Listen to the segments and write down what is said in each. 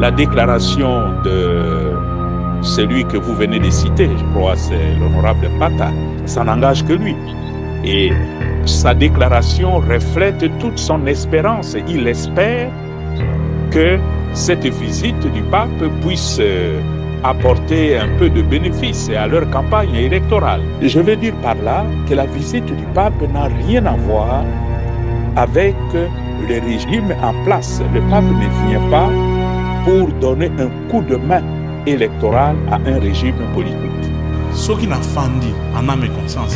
la déclaration de celui que vous venez de citer, je crois c'est l'honorable Mbata, ça n'engage que lui. Et sa déclaration reflète toute son espérance. Il espère que cette visite du pape puisse apporter un peu de bénéfices à leur campagne électorale. Je veux dire par là que la visite du pape n'a rien à voir avec le régime en place. Le pape ne vient pas pour donner un coup de main électoral à un régime politique. Ce qui n'a fandi en âme et conscience,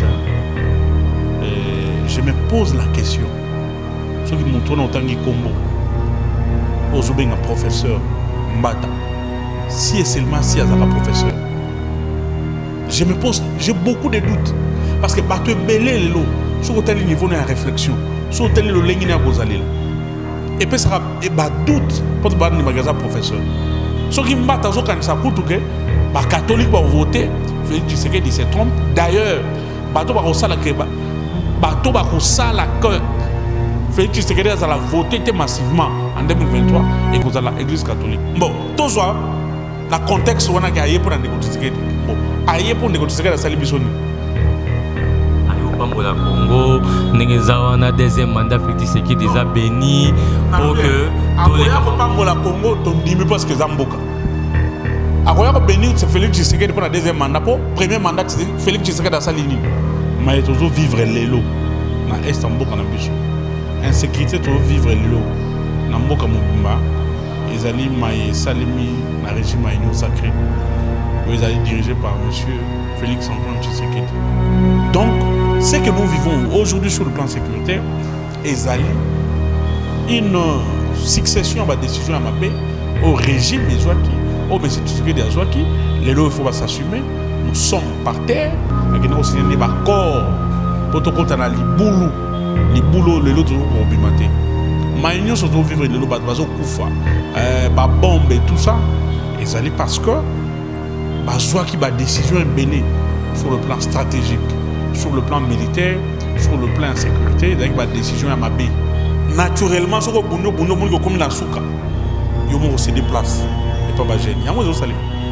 je me pose la question. Ce qui m'ont tourné autant de combo, aujourd'hui un professeur Mbata, si et seulement si il y a un professeur, je me pose, j'ai beaucoup de doutes. Parce que bateau est belé le lot, sur tel niveau de réflexion, sur tel niveau de l'église. Et puis ça va doute pour le magasin professeur. Ce qui Mbata, ce qui ça coûte que les catholiques vont voter, Félix Tshisekedi se trompe. D'ailleurs, bateau va ça la bateau va ça la que Félix Tshisekedi a voté massivement en 2023 et que l'église catholique. Bon, tout ça, le contexte on a gagné pour négocier Tshisekedi. Bon, ailleurs pour négocier Tshisekedi à Salibisoni. Bangola Congo, Nengezawana deuxième mandat Félix Tshisekedi déjà béni pour que tous les Bangola Congo tondimi parce que Zamboka. Akoya ko béni c'est Félix Tshisekedi pour la deuxième mandat pour premier mandat Félix Tshisekedi à Salini. Mais toujours vivre l'élo na est Mboka na biso. Insécurité toujours vivre l'élo na Mboka Mobimba. Ezali Maye Salimi na régime Union sacré. Ils allaient dirigé par monsieur Félix Antoine Tshisekedi. Donc ce que nous vivons aujourd'hui sur le plan sécuritaire, ezali une succession de décisions à Mapé au régime des Zouaki, au monsieur Tshisekedi des Zouaki, les lois il faut s'assumer, nous sommes par terre, avec nous aussi des corps, pour tout compte na les boulots, les lots toujours pour bimater. Mais nous sommes vivre les lots bazo koufa, ba bombe et tout ça, ezali parce que Zouaki ba décision est bénie sur le plan stratégique. Sur le plan militaire, sur le plan de sécurité, avec ma décision à ma baie. Naturellement, ce que vous comme dans Souka, vous avez aussi des places. Et pas de gêne. Il y a moins de salut.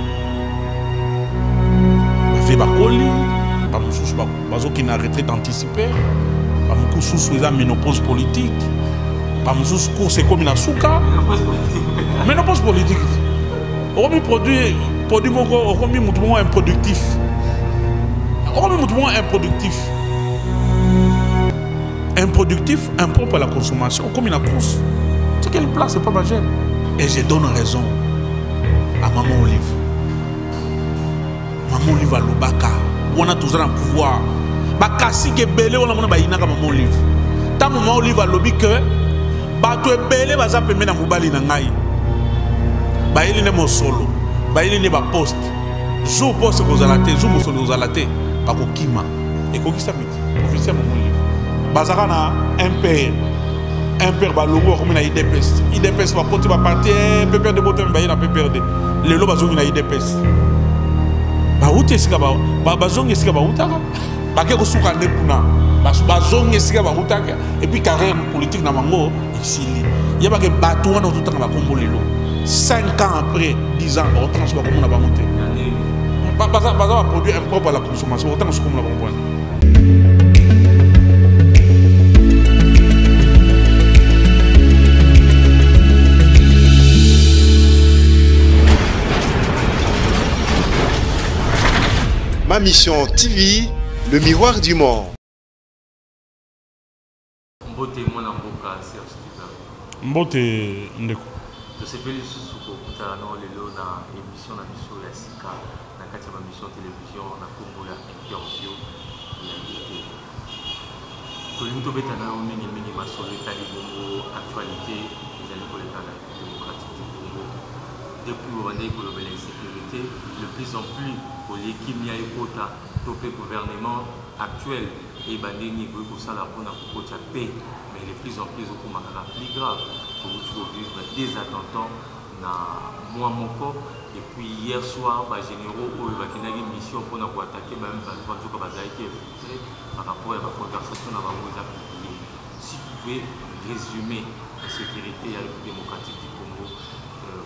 Vous avez des colis, vous avez une retraite anticipée, vous avez une ménopause politique, vous avez une comme dans Souka. Ménopause politique. Vous avez produit improductif. Improductif. Improductif, impropre à la consommation, comme une course. C'est quelle place, c'est pas ma gêne. Et je donne raison à Maman Olive. Maman Olive à l'Obaka. On a toujours un pouvoir. Bakasi qui est belé, on a mon baïna comme Maman Olive. Tant Maman Olive à l'Obi que bateau est belé, va s'appeler dans Moubali Nangaï. Baïli n'est mon solo. Baïli n'est pas poste. Jou poste que vous allez, jou moussolo vous allez. Bakokima et kokisa miti officiel mon livre bazarana impère balongo comme na IDPS va porter va partir PPR de botem ba na PPRD le lo bazongi na IDPS ba uti sika ba bazongi sika ba utaka ba ke ko suka ne kuna bazongi sika ba utaka et puis carrière politique na mango ici il y a pas que bateau na tout temps ba kombo lelo 5 ans après 10 ans on transforme comme on a pas monté. Baza va produire impropre à la consommation, autant que ce qu'on l'a compris. Ma mission TV, le miroir du monde. Mbote mwana mboka Serge Tiba. Mbote ndeko. Tosepeli susu kokutana na lelo na émission na biso ya sika. Ma mission télévision na Congo ya interview ya invité. Tolingi tobetana na mingi masolo etali bongo actualité ezali koleka na démocratique du Congo. Depuis obandeki kolobela insécurité, de plus en plus koleki mia ekota to pe gouvernement actuel ebandeni ekoki kosala mpona kokotya paix, mais de plus en plus okomaka na plus grave tokuti kovivre des attentats na mois moko. Et puis hier soir, les généraux ont eu une mission pour nous attaquer, même si nous avons été infiltrés par rapport à la conversation dans la publiée. Si vous pouvez résumer la sécurité et la République démocratique du Congo,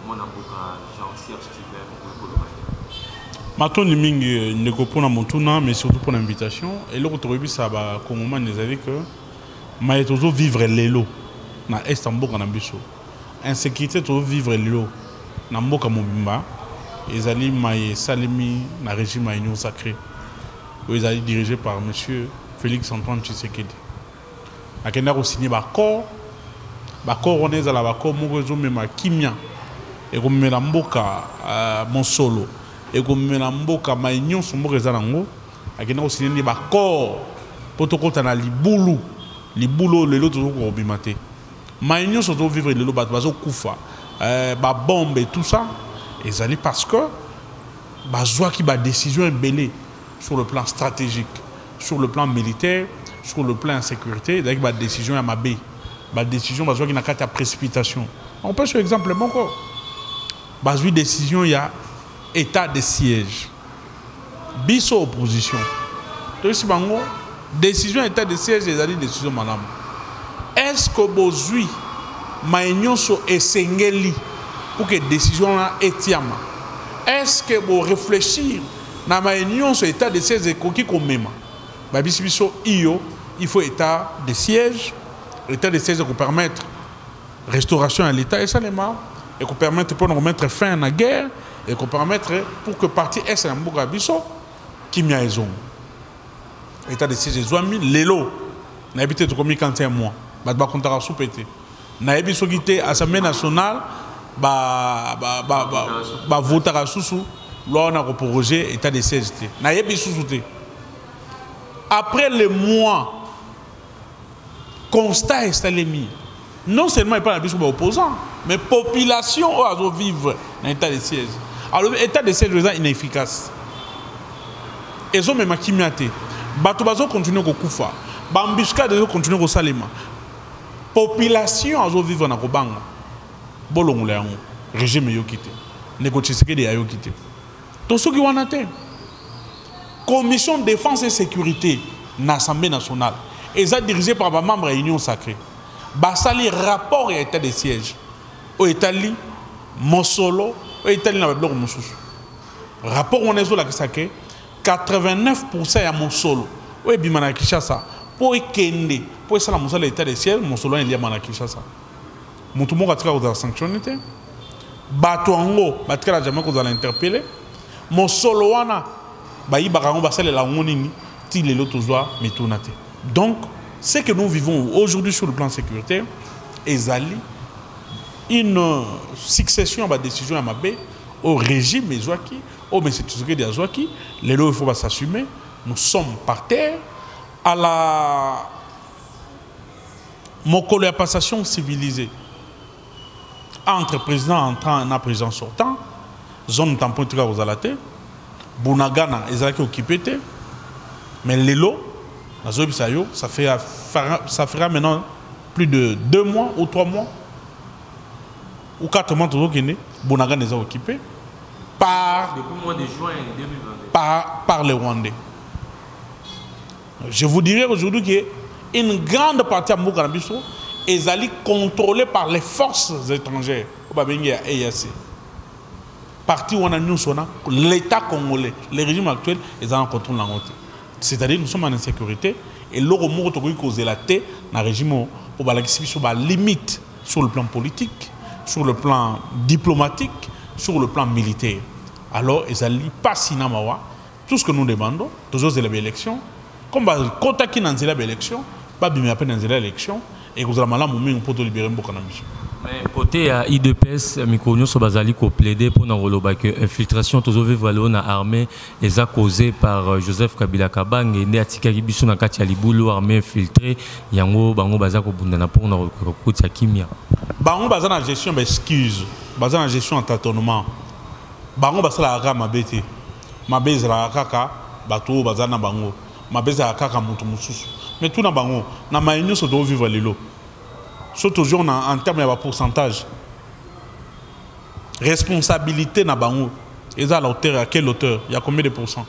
mon avocat Jean-Serge Steven pour le Maton Nimingi ne comprend pas mon tournant, mais surtout pour l'invitation. Et l'autre revue, ça va, comme on nous a dit que Maïtozo vivre l'élo na Istanbul en Ambiso. Insécurité, to vivre l'élo na Mboka Mobimba. Ils allaient Maï Salimi na régime Union Sacrée. Ils allaient dirigé par M. Félix Antoine Tshisekedi. A Kenya a signé l'accord. L'accord on est à l'accord Mogozo Mema Kimia. Et comme Mela Mboka Monsolo. Et comme Mboka Maïnion sont morts à Nango, à qui n'a signé des accords pour tout compte na libulu le lot toujours au bimate. Maïnion sont vivre le lot bazo kufa, ba bombe et tout ça. Et ça parce que bazoa qui ba décision est belée sur le plan stratégique, sur le plan militaire, sur le plan sécurité, d'ailleurs ba décision à mabé, ba décision bazoa qui n'a qu'à précipitation. On peut sur exemple mon corps. Bazoa décision il y a état de siège. Biso opposition. Donc, décision état de siège, les alliés décision madame. Est-ce que bozui maïnion so esengeli pour que décision là etiama? Est-ce que vous réfléchir na maïnion so état de siège et koki komema? Ba biso iyo, il faut état de siège. L'état de siège pour permettre restauration à l'état et ça les marre et pour permettre pour nous mettre fin à la guerre. Et qu'on permettre pour que parti est un bouga biso qui m'y a raison. État de siège zoami l'élo n'a habité de combien 41 mois. Bah compter à soupété. N'a habité guité Assemblée nationale voter à sous loi on a proposé état de siège. N'a habité sous-souté. Après les mois constat installé mis. Non seulement il pas la opposant, mais population doit vivre dans l'état de siège. Alors l'état de siège est inefficace. Et ils ont même akimiate. Batobazo continue au Koufa. Bambuscade continue au Salema. Population a vivre dans Kobanga. Bolongole régime yo quitté. Négocier que des yo quitté. Tout ce qui ont été. Commission de défense et sécurité dans l'Assemblée nationale. Ils sont dirigés par les membres de l'Union sacrée. Basali rapport et état de siège. Au Italie, Mosolo, au Italie, dans le bloc Moussous. Rapport on est sur la Kisake, 89% à Mosolo. Oui, Bimana Kishasa. Pour Kende, pour ça, la Moussolo état de siège, Mosolo est lié à Kishasa. Moutoumou a tiré aux sanctions. Batuango, Batka la Jamaïque vous allez interpeller. Mosolo wana, Bayi Baragon Basel la Monini, Tile l'autozoa, Mitunate. Donc, ce que nous vivons aujourd'hui sur le plan sécuritaire, Ezali, une succession de décisions à Mabé, au régime Ezouaki, au M. Tshisekedi Azouaki, les lois il faut s'assumer. Nous sommes par terre à la mokolo ya passation civilisée entre président entrant et président sortant, zone tampon tika aux alaté, Bunagana Ezaki occupé, mais les lois ça fera maintenant plus de 2 mois ou 3 mois ou 4 mois toujours qu'il est Bonagan est occupé par depuis le mois de juin 2022 par les Rwandais. Je vous dirais aujourd'hui qu'une grande partie de Mokanabiso est contrôlée par les forces étrangères. Partie où on a l'État congolais, le régime actuel, ils en contrôlent la moitié. C'est-à-dire nous sommes en insécurité et l'euro mot qui cause la tête dans le régime pour la limite sur le plan politique, sur le plan diplomatique, sur le plan militaire. Alors ils n'allient pas sinamawa. Tout ce que nous demandons, toujours c'est l'élection. Comme quand qui dans l'élection, pas bien après dans l'élection et que vous avez mal pour libérer beaucoup de mais côté à IDPS, Mikonyo Sobazali ko plaidé pour n'enrôler que infiltration toujours vivre na armée les a causé par Joseph Kabila Kabang et né atika biso na kati ya libulu armée infiltrée yango bango baza ko bundana pour na recruter ya kimia. Bango baza na gestion excuse, baza na gestion en tâtonnement. Bango basala ka mabete. Mabeza la kaka bato baza na bango. Mabeza la kaka mutu mususu. Mais tout na bango na maïnyo so do vivre lelo. Surtout en termes de pourcentage. Responsabilité na bango. Et à l'auteur, à quelle hauteur? Il y a combien de pourcents?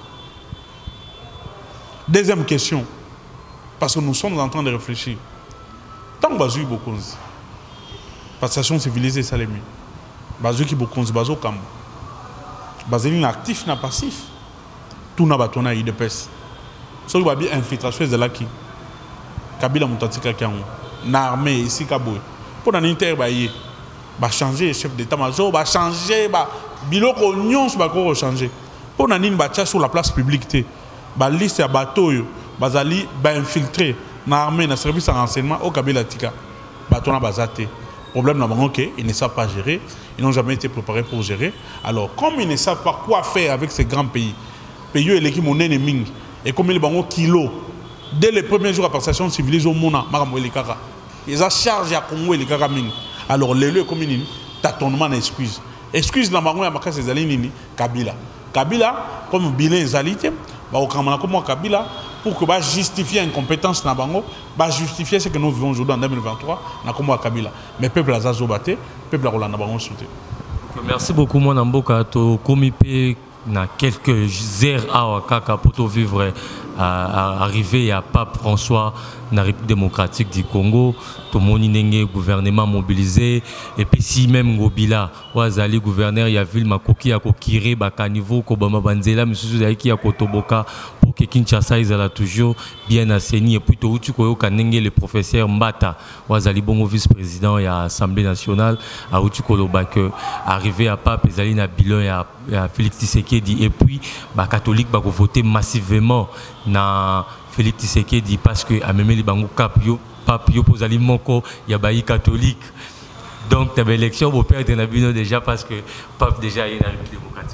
Deuxième question. Parce que nous sommes en train de réfléchir. Tant que vous avez beaucoup de passation civilisée, ça l'est mieux. bazo qui bokonzi bazo kam bazeli actif na passif tout na batona IDPS so ba bi infiltration de la qui Kabila mutatika kiango na armée ici kaboy pour na inter ba yé ba changer chef d'état-major ba changer ba biloko nyonso ba ko changer pour na nini ba tia sur la place publique té ba liste ya bateau yo bazali ba infiltrer na armée na service de renseignement au Kabila tika batona bazate problème na bango que ils ne savent pas gérer, ils n'ont jamais été préparés pour gérer. Alors comme ils ne savent pas quoi faire avec ces grands pays et l'équipe mon ennemi et comme ils bango kilo dès les premiers jours à passation civilisée au Mona makambo elikaka ils ont chargé à Congo elikaka mingi. Alors les lieux comme ils tâtonnement excuse na bango ya makasi ezali nini Kabila comme bilan ezalité ba okamana comme Kabila pour que ba justifier incompétence na bango ba justifier ce que nous vivons aujourd'hui en 2023 na comme Kabila mais peuple azazo baté peuple a rolanda bango souté. Merci beaucoup mon amboka to komipe na quelques heures à Wakaka pour vivre arriver à Pape François na République démocratique du Congo, tout le monde gouvernement mobilisé et puis si même Ngobila Wazali gouverneur il y a ville makoki ya kokire baka niveau ko bama banzela misusu ya ki ya kotoboka pour que Kinshasa izala toujours bien assaini et puis to utu ko kanenge le professeur Mbata Wazali bongo vice-président ya Assemblée nationale a utu ko loba que arrivé à Pape ezali na bilan ya Félix Tshisekedi et puis ba catholique ba ko voter massivement na Félix Tshisekedi parce que a même les bango cap yo pape yo posali moko ya baï catholique donc tu as élection au père de Nabino déjà parce que pape déjà est dans la République démocratique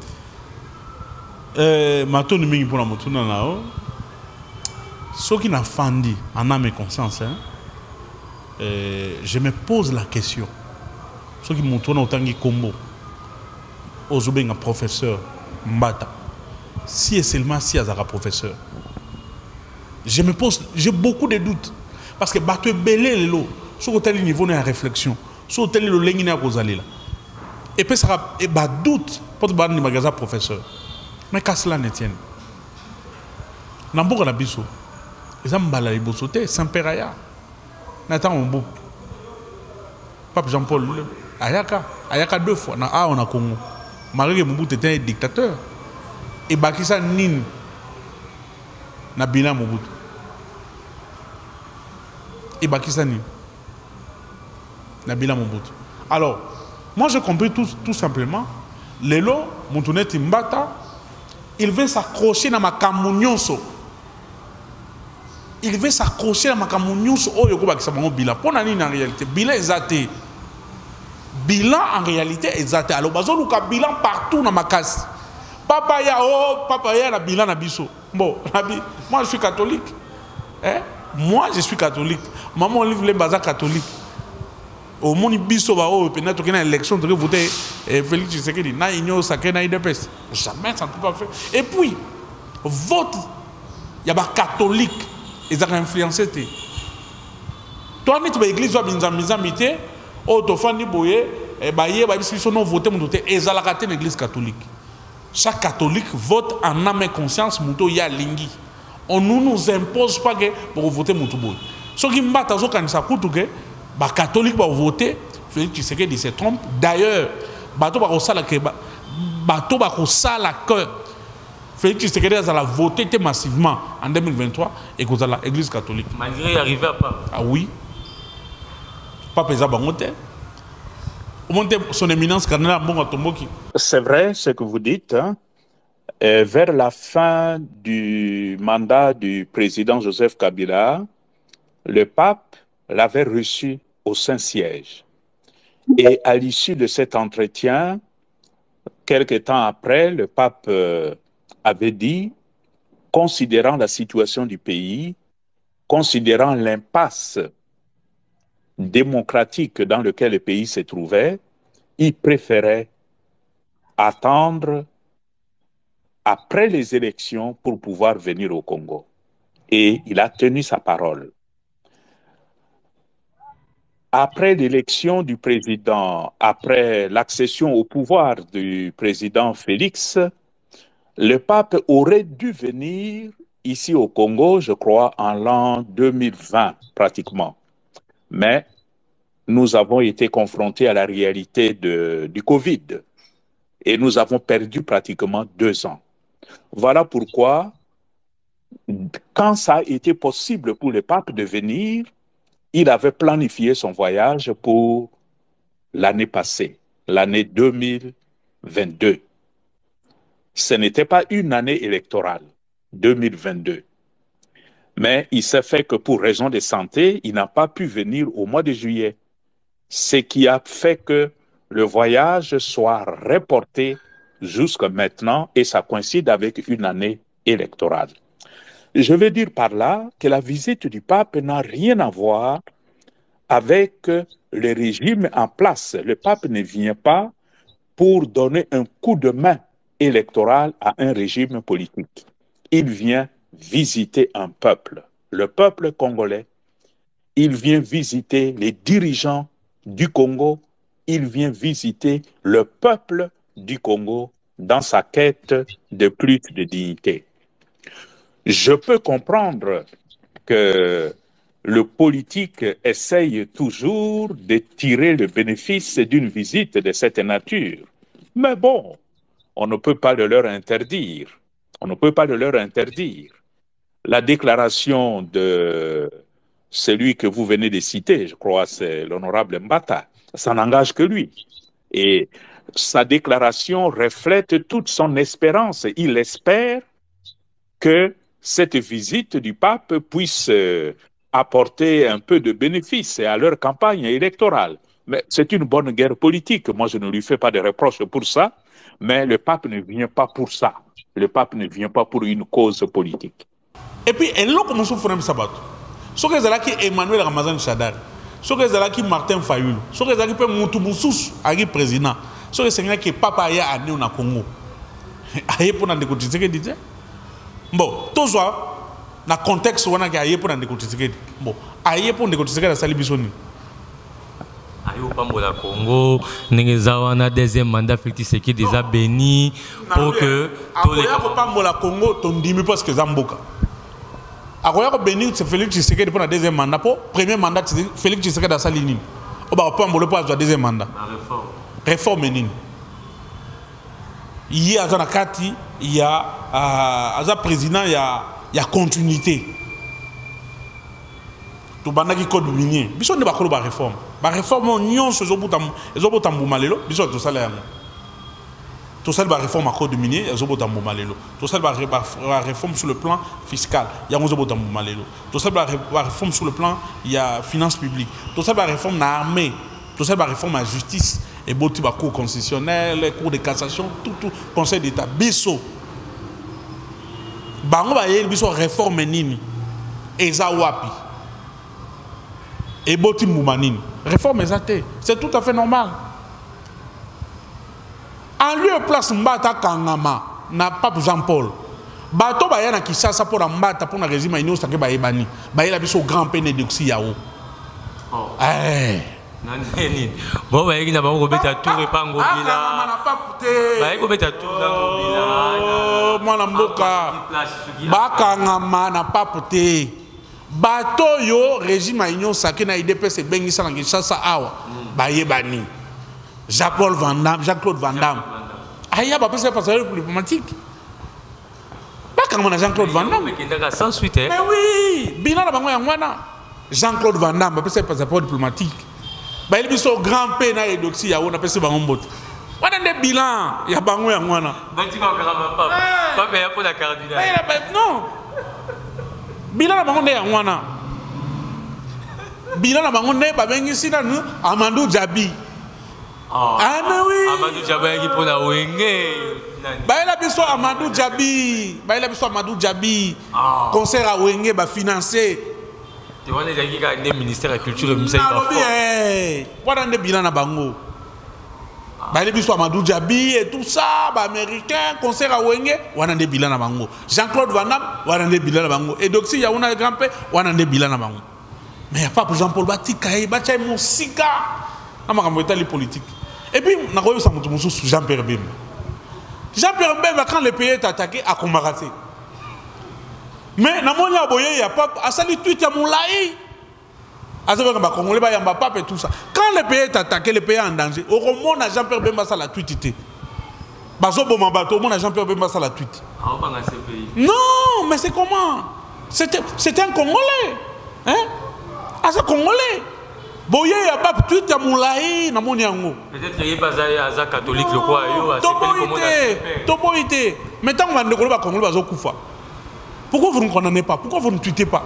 du Congo. Mato mingi pour la motuna nao ceux qui n'a fandi en âme et conscience je me pose la question ceux qui m'ont tourné autant que combo ozobenga professeur Mbata si et seulement si azara professeur je me pose j'ai beaucoup de doutes parce que bateau belé le sur tel niveau de réflexion sur tel le lengine à là et puis ça et bah doute pour te ni magasin professeur mais qu'à cela ne tienne n'importe la biso ils ont mbala les bossoté Saint-Père Nathan Ombo Pape Jean-Paul Ayaka 2 fois na on a Congo Marie Mobutu était un dictateur et Bakissa Nin na bilan Mobutu et Bakissa Nin na bilan Mobutu. Alors moi j'ai compris tout simplement Lelo Moutounet Mbata il veut s'accrocher dans ma camounionso il veut s'accrocher dans ma camounionso oh yoko Bakissa bango bilan pour nani en réalité bilan exacté bilan en réalité exact. Alors, bazouluka bilan partout dans ma casse. Papa ya la bilan na biso. Bon, moi je suis catholique. Hein? Moi je suis catholique. Maman livre les bazar catholiques. Au monde biso ba o peut-être qu'il y a une élection de voter Félix Tshisekedi na union sacrée na IDPS. Jamais ça ne peut pas faire. Et puis vote il y a ba catholique ils ont influencé té. Toi ni tu ba église wa binzamité Autofani boye, baye, si non voté, ezalakate l'église catholique. Chaque catholique vote en âme et conscience, mouto ya lingi. On ne nous impose pas que pour voter mouto boye. Ce qui m'a dit que ça coûte que, bah catholique va voter, Félix Tshisekedi se trompe. D'ailleurs, bateau va au la que Félix Tshisekedi a voté massivement en 2023 et que l'église catholique. Malgré arriver à Pape. Ah oui. C'est vrai ce que vous dites. Hein? Vers la fin du mandat du président Joseph Kabila, le pape l'avait reçu au Saint-Siège. Et à l'issue de cet entretien, quelque temps après, le pape avait dit, considérant la situation du pays, considérant l'impasse démocratique dans lequel le pays se trouvait, il préférait attendre après les élections pour pouvoir venir au Congo. Et il a tenu sa parole. Après l'élection du président, après l'accession au pouvoir du président Félix, le pape aurait dû venir ici au Congo, je crois, en l'an 2020, pratiquement. Mais nous avons été confrontés à la réalité du Covid et nous avons perdu pratiquement 2 ans. Voilà pourquoi, quand ça a été possible pour le pape de venir, il avait planifié son voyage pour l'année passée, l'année 2022. Ce n'était pas une année électorale, 2022. Mais il s'est fait que pour raison de santé, il n'a pas pu venir au mois de juillet. Ce qui a fait que le voyage soit reporté jusqu'à maintenant et ça coïncide avec une année électorale. Je veux dire par là que la visite du pape n'a rien à voir avec le régime en place. Le pape ne vient pas pour donner un coup de main électoral à un régime politique. Il vient visiter un peuple, le peuple congolais. Il vient visiter les dirigeants du Congo. Il vient visiter le peuple du Congo dans sa quête de plus de dignité. Je peux comprendre que le politique essaye toujours de tirer le bénéfice d'une visite de cette nature. Mais bon, on ne peut pas le leur interdire. On ne peut pas le leur interdire. La déclaration de celui que vous venez de citer, je crois, c'est l'honorable Mbata, ça n'engage que lui. Et sa déclaration reflète toute son espérance. Il espère que cette visite du pape puisse apporter un peu de bénéfice à leur campagne électorale. Mais c'est une bonne guerre politique. Moi, je ne lui fais pas de reproches pour ça. Mais le pape ne vient pas pour ça. Le pape ne vient pas pour une cause politique. Et puis, elle l'a commencé à faire sabato. Ce que c'est Emmanuel Ramazan Chadar, ce que c'est Martin Fayulu, ce que c'est Moutoubousous, Agui président, ce que c'est que papa a amené au Congo. Aïe pour n'en découvrir ce que dit. Bon, tout ça, dans le contexte où on a aïe pour n'en découvrir ce que dit. Bon, aïe pour n'en découvrir ce que la Salibisoni. Aïe au Pambola Congo, Nengezawana deuxième mandat Félix Tshisekedi déjà béni pour que tous les. Aïe au Pambola Congo, ton dimi parce que Zamboka. Akoya béni c'est Félix Tshisekedi pour le deuxième mandat. Pour premier mandat Félix Tshisekedi dans sa ligne. On va pas pour le deuxième mandat. Réforme nini. Il y a dans la carte, il y a un président, il y a continuité. Tout le monde code minier. Bisous ne va pas faire réforme. La réforme on se joue pour tambourmalelo. Bisous tout ça là. Tout ça la réforme à code minier, ils ont pour tambourmalelo. Tout ça la réforme sur le plan fiscal, il y a un pour tambourmalelo. Tout ça la réforme sur le plan il y a finance publique. Tout ça la réforme dans l'armée. Tout ça la réforme à la justice. Et bon, tu vas cour constitutionnel, cour de cassation, tout, conseil d'État. Bisso. Bango va y avoir réforme nini. Eza wapi. Et bon, tu moumanini. Réforme exacte. C'est tout à fait normal. En lieu de place Mbata Kangama, n'a pas Jean-Paul. Bato ba yana Kishasa pour Mbata pour le régime ino sake ba ebani. Ba yela biso grand peine d'oxy yao. Oh. Eh. Nani. Bon ba yeki na ba ko beta tour e pango bila. Ba yeki ko beta tour na bila. Oh, mwana mboka. Ba Kangama na pas poté. Bato yo régime ino sake na IDPS bengisa na Kishasa awa. Ba yebani. Jean-Claude Van Damme. Aïe, bah, c'est pas ça le diplomatique. Pas comme on a Jean-Claude Van Damme. Mais sans suite. Mais oui, bilan la bango yangwana. Jean-Claude Van Damme, bah, c'est pas passeport diplomatique. Bah, il est grand pena et doxy, ya on appelle ça bango mbot. On a des bilans, ya bango yangwana. Bah, tu vas pas. Pas payer pour la cardinal. Non. Bilan la bango yangwana. Bilan la bango ne, bah, bengi sina nous, Amadou Djabi. Ah mais oui. Amadou Djabi qui pour la Wenge. Bah il a besoin Amadou Djabi. Bah il a besoin Amadou Djabi. Concert à Wenge bah financé. Tu vois les gens qui ont le ministère de la culture de Moussa Ibafor. Voilà des bilans à Bango. Bah il a besoin Amadou Djabi et tout ça bah américain concert à Wenge. Voilà des bilans à Bango. Jean-Claude Van Damme. Voilà des bilans à Bango. Et donc si il y a un grand-père. Voilà des bilans à Bango. Mais il n'y a pas pour Jean-Paul Batikaï. Batikaï Moussika. On les politiques. Et puis, on a vu ça sous Jean-Pierre Bemba. Jean-Pierre Bemba, quand le pays est attaqué, a combattu. Mais, dans mon il n'y a pas. À salut tweet, il y a mon laï. À ce moment-là, Congolais, il y a un pape et tout ça. Quand Quand le pays est attaqué, le pays est en danger. Au Roman, Jean-Pierre Bemba ça la tweet. Baso Bomambato, mon Jean-Pierre Bemba ça la tweet. Non, mais c'est comment? C'était un Congolais. Hein? Ah, c'est Congolais. Boye ya pas tweet ya moulaï na moniango. Peut-être qu'il y a pas un catholique le quoi yo. Toboité. Mais tant qu'on va ndekolo ba Congolais bazo kufa. Pourquoi vous ne condamnez pas? Pourquoi vous ne tweetez pas?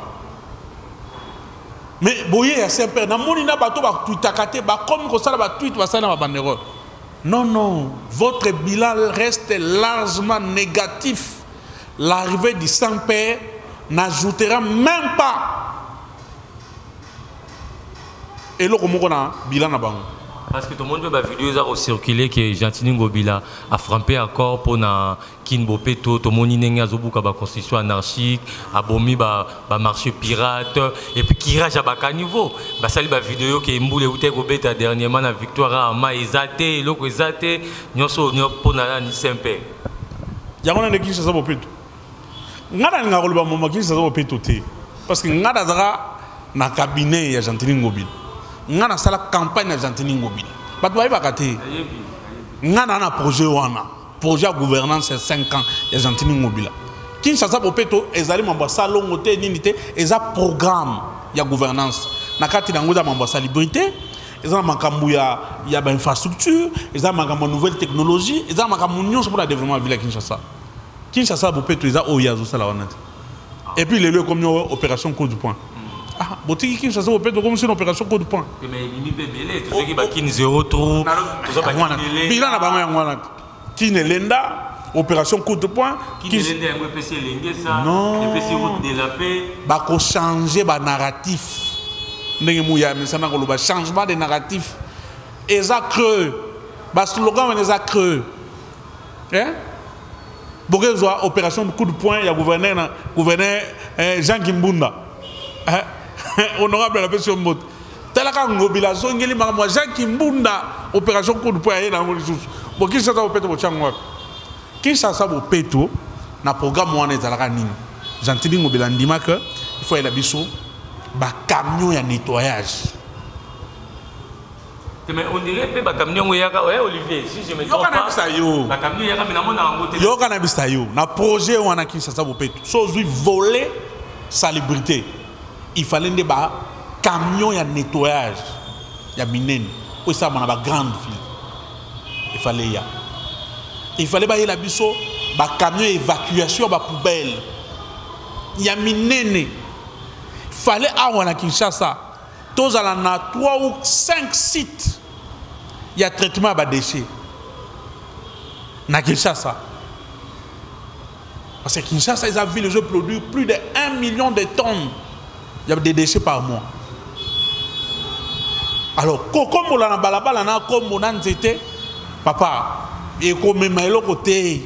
Mais boye ya Saint-Père na moni na bato ba tweetakate ba comme ko sala ba tweet ba sala ba bandero. Non non, votre bilan reste largement négatif. L'arrivée du Saint-Père n'ajoutera même pas. Et là, comment on a bilan na bango? Parce que tout le monde veut vidéo a circulé que Gentini Ngobila a frappé à corps pour na Kinbopeto, tout le monde n'a pas de constitution anarchique, a bombé ba marché pirate et puis qui rage à bas niveau. Bah ça les vidéo que Mboule ou Tegobeta dernièrement la victoire à Ma Ezate, l'autre Ezate, nous sommes pour na ni Saint-Père. Y'a on a qui ça va Bopeto. Ngana nga rôle ba mama qui ça va Bopeto té parce que ngana dara na cabinet ya Gentini Ngobila. Ngana sala campagne Gentini Ngobila. Bato ba bakate. Ngana na projet wana. Projet de gouvernance c'est 5 ans ya Gentini Ngobila. Kinshasa Bopeto ezali mambasa longo te nini te eza programme ya gouvernance. Na kati na ngoza mambasa liberté, eza makambu ya ba infrastructure, eza makambu nouvelle technologie, eza makambu nyonso pour le développement de la ville à Kinshasa. Kinshasa Bopeto eza oyazo sala wana. Et puis les lieux comme opération coup du point. Ah, botiki Kinshasa Bopeto comme c'est une opération coup de poing. Mais il belé tout ce qui va kin zéro trop. Tout ça ba bilan na bango ngwana. Kine lenda opération coup de poing qui lenda un PC lengé ça. Non. Le PC route de la paix. Ba ko changer ba narratif. Ndenge muya misana ko ba changement de narratif. Eza creux. Ba slogan eza creux. Hein? Bokezo opération coup de poing ya gouverneur Jean Kimbunda. Hein? Honorable la personne mot. Telaka Ngobila zongeli makamo Jean Kimbunda opération coup de poing ya na ngoli susu. Boki ça va Bopeto bochangwa. Kinshasa Bopeto na programme wana ezalaka nini? Gentini Ngobila ndima que il faut la biso ba camion ya nettoyage. Mais on dirait que ba camion yaka Olivier si je me trompe pas. Ba camion yaka mais na mona ngote. Yo kana bisa yo na projet wana Kinshasa Bopeto. Chose voler sa liberté. Il fallait des camions de nettoyage. Il y a minene. Pour ça, on a une grande ville. Il fallait la biso, camions d'évacuation, poubelle. Il y a minene. Il fallait avoir Kinshasa. Tous à la 3 ou 5 sites. Il y a traitement de déchets. Na Kinshasa. Parce que Kinshasa, ils ont vu les jeux produire plus de 1 million de tonnes. Il y a des déchets par mois. Alors, comme on a balabala, comme on a dit, papa, et comme on a le côté,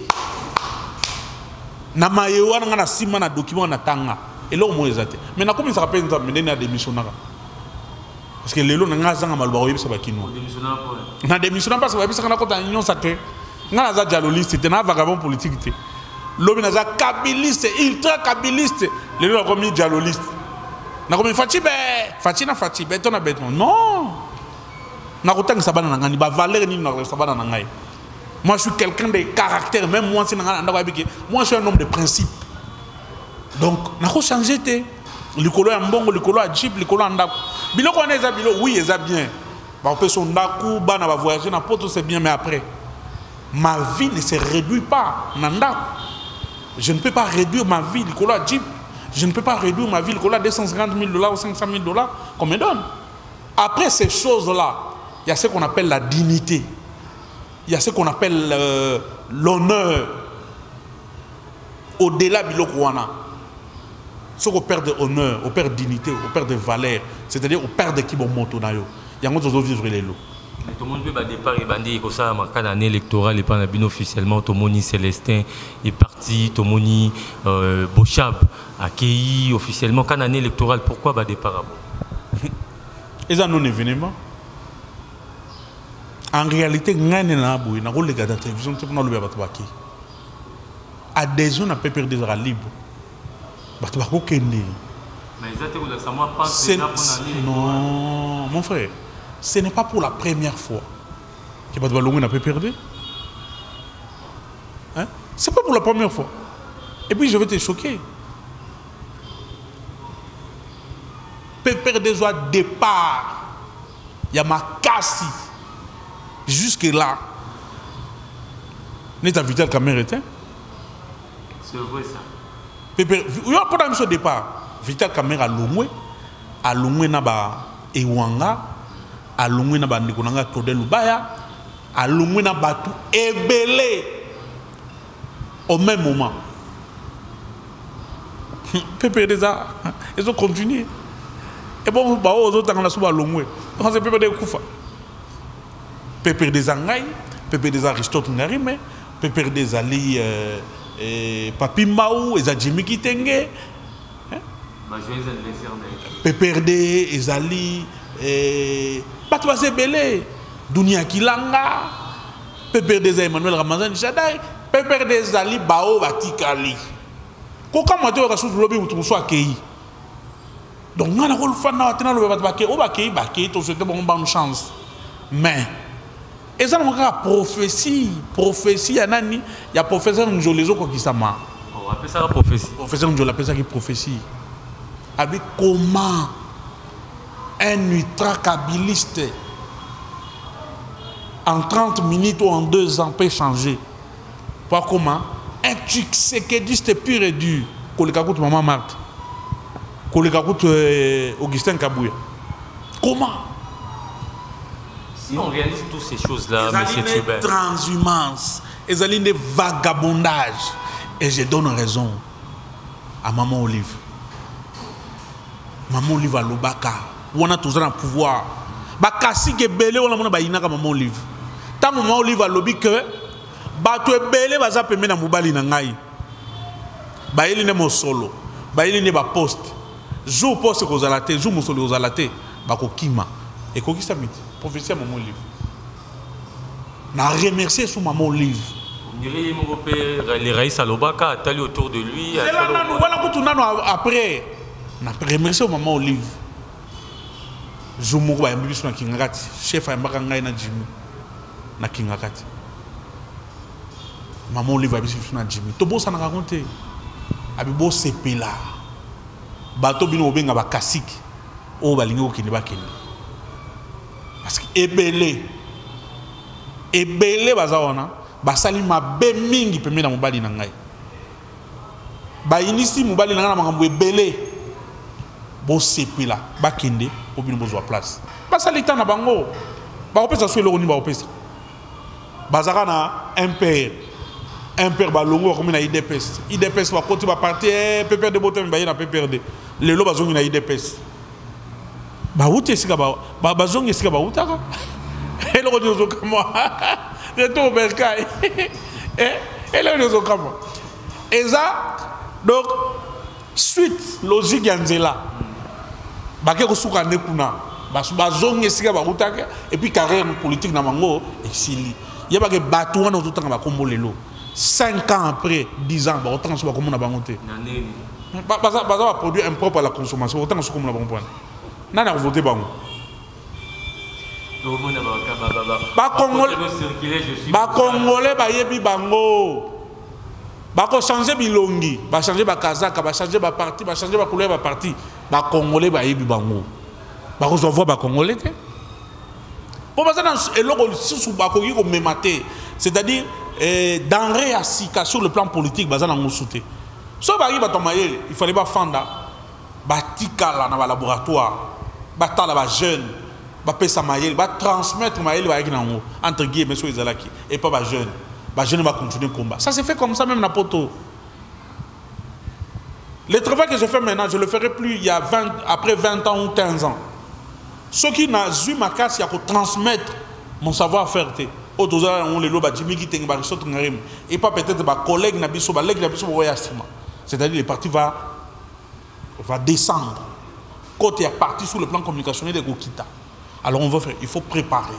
na mayewa na sima na document na tanga. Et là, on a dit, mais na comme ça rappelle, on a démissionné. Parce que les lots na ngazanga malba oyebi sa bakino. Na démissionné parce que oyebi sa na kota union sacrée. Na za dialoliste, c'était na vagabond politique té. Lobi na za kabiliste, ultra kabiliste. Les lots comme dialoliste. Na comme Fatibe, ton abêtement. Non. Na kotang sabana na ngani ba valeur ni na sabana na ngai. Moi je suis quelqu'un de caractère, même moi c'est na ndako abiki. Moi je suis un homme de principe. Donc na ko changer té. Likolo ya mbongo, likolo ya jeep, likolo ya ndako. Biloko wana eza bilo, oui, eza bien. Ba peut son ndako, ba na ba voyager na poto c'est bien mais après ma vie ne se réduit pas na ndako. Je ne peux pas réduire ma vie likolo ya jeep. Je ne peux pas réduire ma vie likolo ya $250,000 ou $500,000 qu'on me donne. Après ces choses-là, il y a ce qu'on appelle la dignité. Il y a ce qu'on appelle l'honneur. Au-delà biloko wana. Ce qu'on perd de honneur, on perd de dignité, on perd de valeur, c'est-à-dire on perd de qui bon moto na yo. Il y a un autre vivre les lots. Mais tout le monde peut départ et bandi comme ça en année électorale et pas officiellement tout le monde Célestin est parti, tout le monde Bochab accueilli officiellement quand année électorale pourquoi ba départ Et ça non événement. En réalité ngane na boui na rôle de la télévision c'est pour nous le battre. Adhésion n'a pas perdu de libre. Mais non, mon frère, ce n'est pas pour la première fois que Bato Balongwe n'a pas perdu. Hein? C'est pas pour la première fois. Et puis je vais te choquer. Pépère des oies départ. Il y a ma casse. Jusque là. N'est-ce pas Vital Kamerhe était? C'est vrai ça. Pépère, il y a pas de départ. Vital Kamerhe a longwe na ba Ewanga, a longwe na ba Nikonanga Claudel Lubaya, a longwe na ba tout ebele au même moment. Pépère déjà, ils ont continué. Et bon, bah, aux autres, on a souvent longwe. On s'est Pépère des Koufa. Pépère des Angaï, Pépère des Aristote Ngarime, Pépère des Ali Papi Maou, et Jimmy Kitenge. PPRD, Ezali, Batouase Belé, Dunia Kilanga, PPRD Emmanuel Ramazan Chadai, PPRD Ezali Bao Batikali. Koka Mateo Rassou Lobi ou Trousseau Akei. Donc, on a le fan dans le Bakei, au Bakei, Bakei, tout c'était bonne chance. Mais, et ça, on a prophétie, il y a professeur Njolizo qui s'ama. On appelle ça la prophétie. Professeur Njolizo appelle ça qui prophétie. Avec comment un ultra-kabiliste en 30 minutes ou en 2 ans peut changer. Pas comment un tchiksekediste pur et dur, Kolekakout Maman Marthe, Kolekakout Augustin Kabouya. Comment? Si on réalise toutes ces choses-là, M. Thubert. Transhumance, ils ont des vagabondages. Et je donne raison à Maman Olive. Maman Olive à Lobaka. On a toujours un pouvoir. Bakasi ke belé on a mon bayina ka Maman Olive. Tant Maman Olive à lobi que bato belé baza pemé na mobali na ngai. Ba ili ne mo solo. Ba ili ne ba poste. Jour poste ko zalate, jour mo solo ko zalate, ba ko kima. Et ko kisa miti. Prophétie à Maman Olive. Na remercier sous Maman Olive. Les Raïs Alobaka, t'as autour de lui. C'est là, voilà que tout après. On a remercié au Maman Olive. Je me suis dit que chef a Jimmy na Kingakati. Maman Olive a dit que Jimmy. Tobo ça n'a raconté. Abibo CP là. Bato bino obenga ba kasik. O balingi ko kini ba kini. Parce que ebele bazawana. Basali mabe mingi pembe na mobali na ngai. Ba inisi mobali na ngai na makambo ebele. Bo sepi la ba kende po bino bozwa place. Basali ta na bango. Ba opesa so eloko ni ba opesa. Bazaka na impère ba longo comme na IDPS. IDPS ba koti ba parti PPR de botem ba na PPRD. Le lo bazongi na IDPS. Ba uti sika ba bazongi sika ba utaka. Eloko ni zo kama. Retour au Bercail. Et là, nous sommes et ça, donc, suite logique Yanzela. Baké ko souka nekuna. Bazongi sika ba utaka et puis carrière politique na mango exili. Il y a pas que batou na tout temps ba kombo lelo. 5 ans après, 10 ans, ba autant so ba kombo na bangote. Baza va produire impropre à la consommation, autant so kombo na bango. Nana voter bango. Congolais bayebi bango bako changer bilongi ba changer ba kazaka ba changer ba parti ba changer ba couleur ba parti ba Congolais bayebi bango bako zo voir ba Congolais te pour ça dans eloko sous bako ko memate c'est-à-dire denrée à sika sur le plan politique baza na ngosute so ba yi ba tomayele il fallait ba fanda ba tikala na ba laboratoire ba tala ba jeune ba pesa mayel ba transmettre mayel ba yango entre guillemets sur ezalaki et pas ba jeune va continuer le combat. Ça s'est fait comme ça même na poto. Le travail que je fais maintenant, je le ferai plus il y a après 20 ans ou 15 ans. Ce qui n'a eu ma casse, il y a que transmettre mon savoir-faire. Et pas peut-être ma collègue c'est-à-dire les partis va descendre. Quand il y a parti sur le plan communicationnel de Gokita. Alors on va faire, il faut préparer.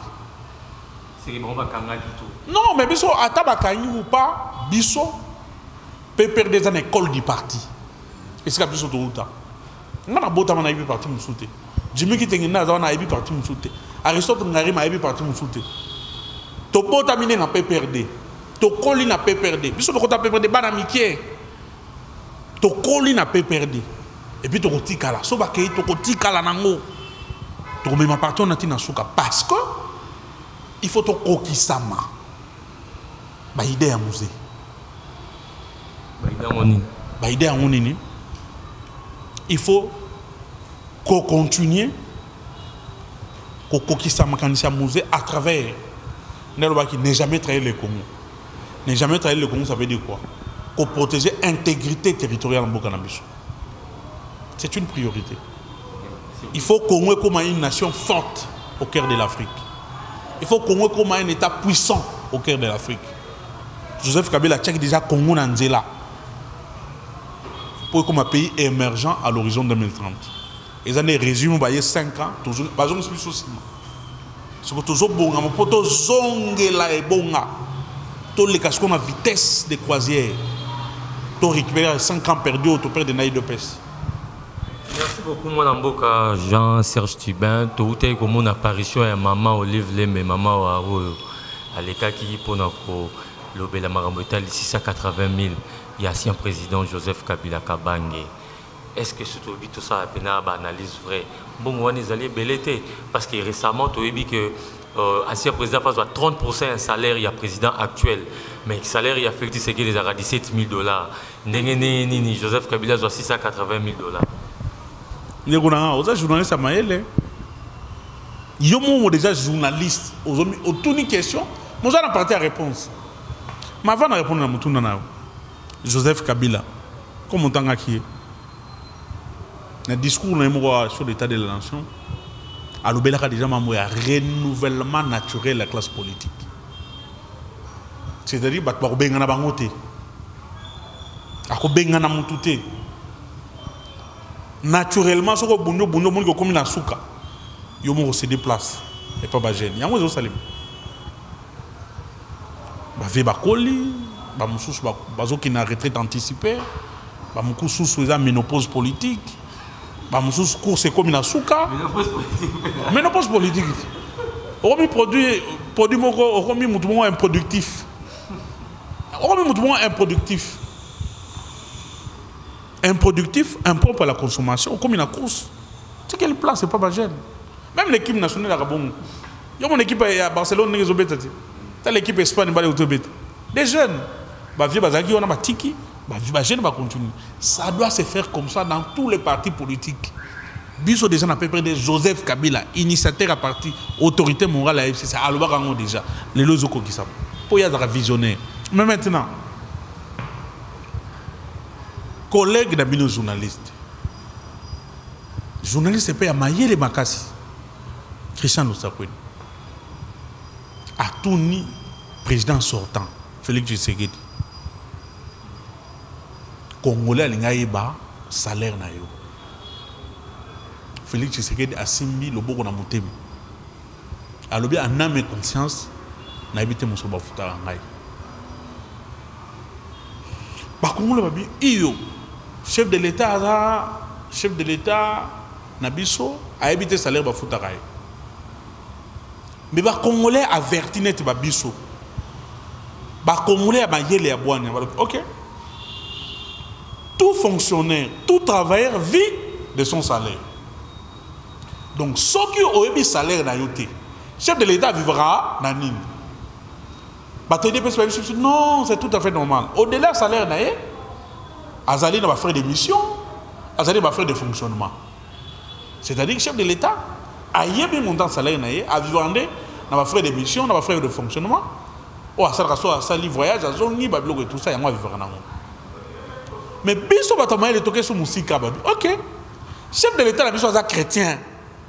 Non, mais biso atabakani ou pas, biso peut perdre des écoles du parti. Et c'est la biso de route. On a bota mana ibi parti musoute. Jimmy qui tengi na za na ibi parti musoute. Aristote ngari ma yebi parti musute to bota mine na PPRD to koli na PPRD biso to kota PPRD bana mikie to koli na PPRD et puis to kotikala so ba kei to kotikala nango to me ma parti on a tina suka parce que il faut to kokisama ba idée ya musée ba idée ya nini il faut qu'on continue qu'on musée à travers qui n'est jamais trahi le Congo. Ne jamais trahi le Congo, ça veut dire quoi? Qu'on protéger l'intégrité territoriale en Bokanabiso. C'est une priorité. Il faut qu'on ait comme une nation forte au cœur de l'Afrique. Il faut qu'on ait comme un État puissant au cœur de l'Afrique. Joseph Kabila tchèque déjà Congo Nanzela pour comme un pays émergent à l'horizon 2030. Ils ont résumé 5 ans, toujours, ce que toujours bon, mon poteau zongela et bonga, tous les casques à vitesse de croisière, tu récupères 5 ans perdus au topère de naïs de pêche. Merci beaucoup, mon amboka Jean-Serge Tubin. Tu as eu une apparition à maman Olive Lem et maman à l'état qui pour le la Maramboita, 680 000. Il y a ancien président Joseph Kabila Kabange. Est-ce que ce tout ça a une analyse vraie? Bon, on est allé belleter parce que récemment, tu as dit que l'ancien président passe à 30% un salaire, il y a président actuel. Mais le salaire, il y a fait que c'est qu'il a 17 000 $. Joseph Kabila a 680 000 $. Il y a des journalistes à Maël. Il y a déjà journalistes. Au tout une question, moi j'ai parti à réponse. Mais avant de répondre à mon tour, Joseph Kabila, comme on t'a qui le discours sur l'état de la nation, à l'Obéla a déjà un renouvellement naturel de la classe politique. C'est-à-dire que tu as besoin de bangote, tu as besoin naturellement, si tu as besoin de comme la souka, tu as cédé place et pas bagène. Il y a un salim. Tu as bakoli, tu as retraite anticipée, tu as une ménopause politique. Bamusous course comme une souka. Ménopause politique. Omi produit moko, omi moutoumon improductif. Omi moutoumon improductif. Improductif, impropre à la consommation, comme une course. C'est quelle place, c'est pas bagène. Même l'équipe nationale à Gabon. Il y a mon équipe à Barcelone, les obétés. T'as l'équipe Espagne, les obétés. Des jeunes. Vieux Bazagi, on a ma tiki. Ça doit se faire comme ça dans tous les partis politiques. Biso déjà à peu près de Joseph Kabila, initiateur à parti, autorité morale à FCC, à l'Oubarango déjà, les lozoko qui savent. Pour y avoir visionnaire. Mais maintenant, collègues d'abino journalistes, journalistes c'est pas Maïe les Makassi, Christian Lusakwen, a tout ni président sortant, Félix Tshisekedi. Congolais a salaire na yo. Félix Tshisekedi a simbi le boko na motemi. Alobi en âme et conscience na habité mon soba futa ngai. Ba Congolais babi iyo chef de l'État na biso a habité salaire ba futa ngai. Mais ba Congolais averti net ba biso. Ba Congolais a mayele ya bwana. OK. Tout fonctionnaire, tout travailleur vit de son salaire. Donc, ceux qui ont eu salaire dans le chef de l'État vivra dans Nîmes. Non, c'est tout à fait normal. Au-delà du salaire, Azali n'a pas fait de mission, Azali n'a pas fait de fonctionnement. C'est-à-dire que le chef de l'État a eu bien montant salaire, a vivre n'a pas fait de mission, n'a pas fait de fonctionnement. Oh, à ça, voyage, à zone, et tout ça, il y a vivre dans le mais biso batama il est toqué sur musique OK chef de l'État la biso est chrétien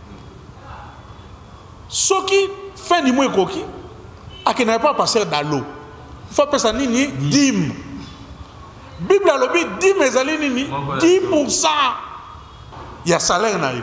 ce qui fait ni moi coquille à qui n'a pas passé dans l'eau il faut passer nini dîme Bible a lobby dîme ezali nini 10% il y a salaire na yo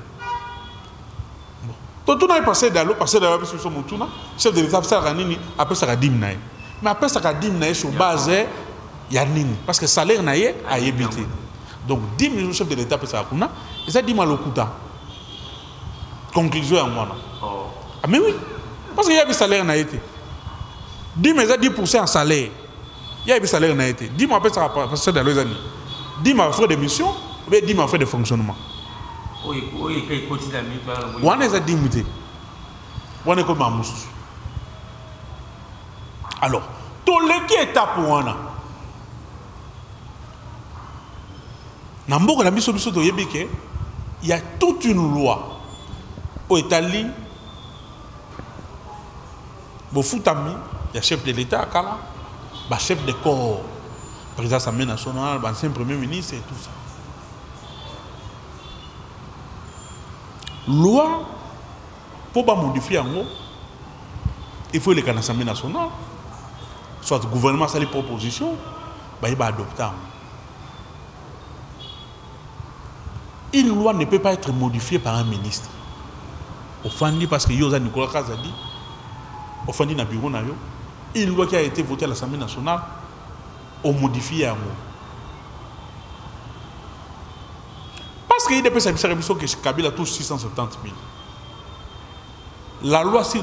tout n'a passé dans l'eau passer dans l'eau sur mon tourna chef de l'État ça nini après ça dîme na mais après ça dîme na sur base Yanini, parce que salaire n'a pas évité. Donc 10 millions de chefs de l'État, et ça dit mal au coup. Conclusion à moi. Ah mais oui. Parce qu'il y a des salaires n'a été. 10% en salaire. Il y a des salaires n'a été. 10 mois après ça va passer dans les années. 10 mois frais de mission, ou 10 mois frais de fonctionnement. Oui, il continue à mettre. On est à 10 mois. On est comme un mousse. Alors, tout le qui est étape pour on a. Nambo la mission de Yébike, il y a toute une loi au Italie. Bon foutami, il y a chef de l'État à Kala, bah chef de corps, président de l'Assemblée nationale, ancien premier ministre et tout ça. Loi pour modifier en gros, il faut les canaux l'Assemblée nationale, soit le gouvernement a les propositions, bah il va adopter. Une loi ne peut pas être modifiée par un ministre. Offandi parce que Yosa Nicolas Kazadi, offandi na bureau na yo, une loi qui a été votée à l'Assemblée nationale, on modifie un mot. Parce qu'il y a des services que Kabila touche 670 000. La loi sur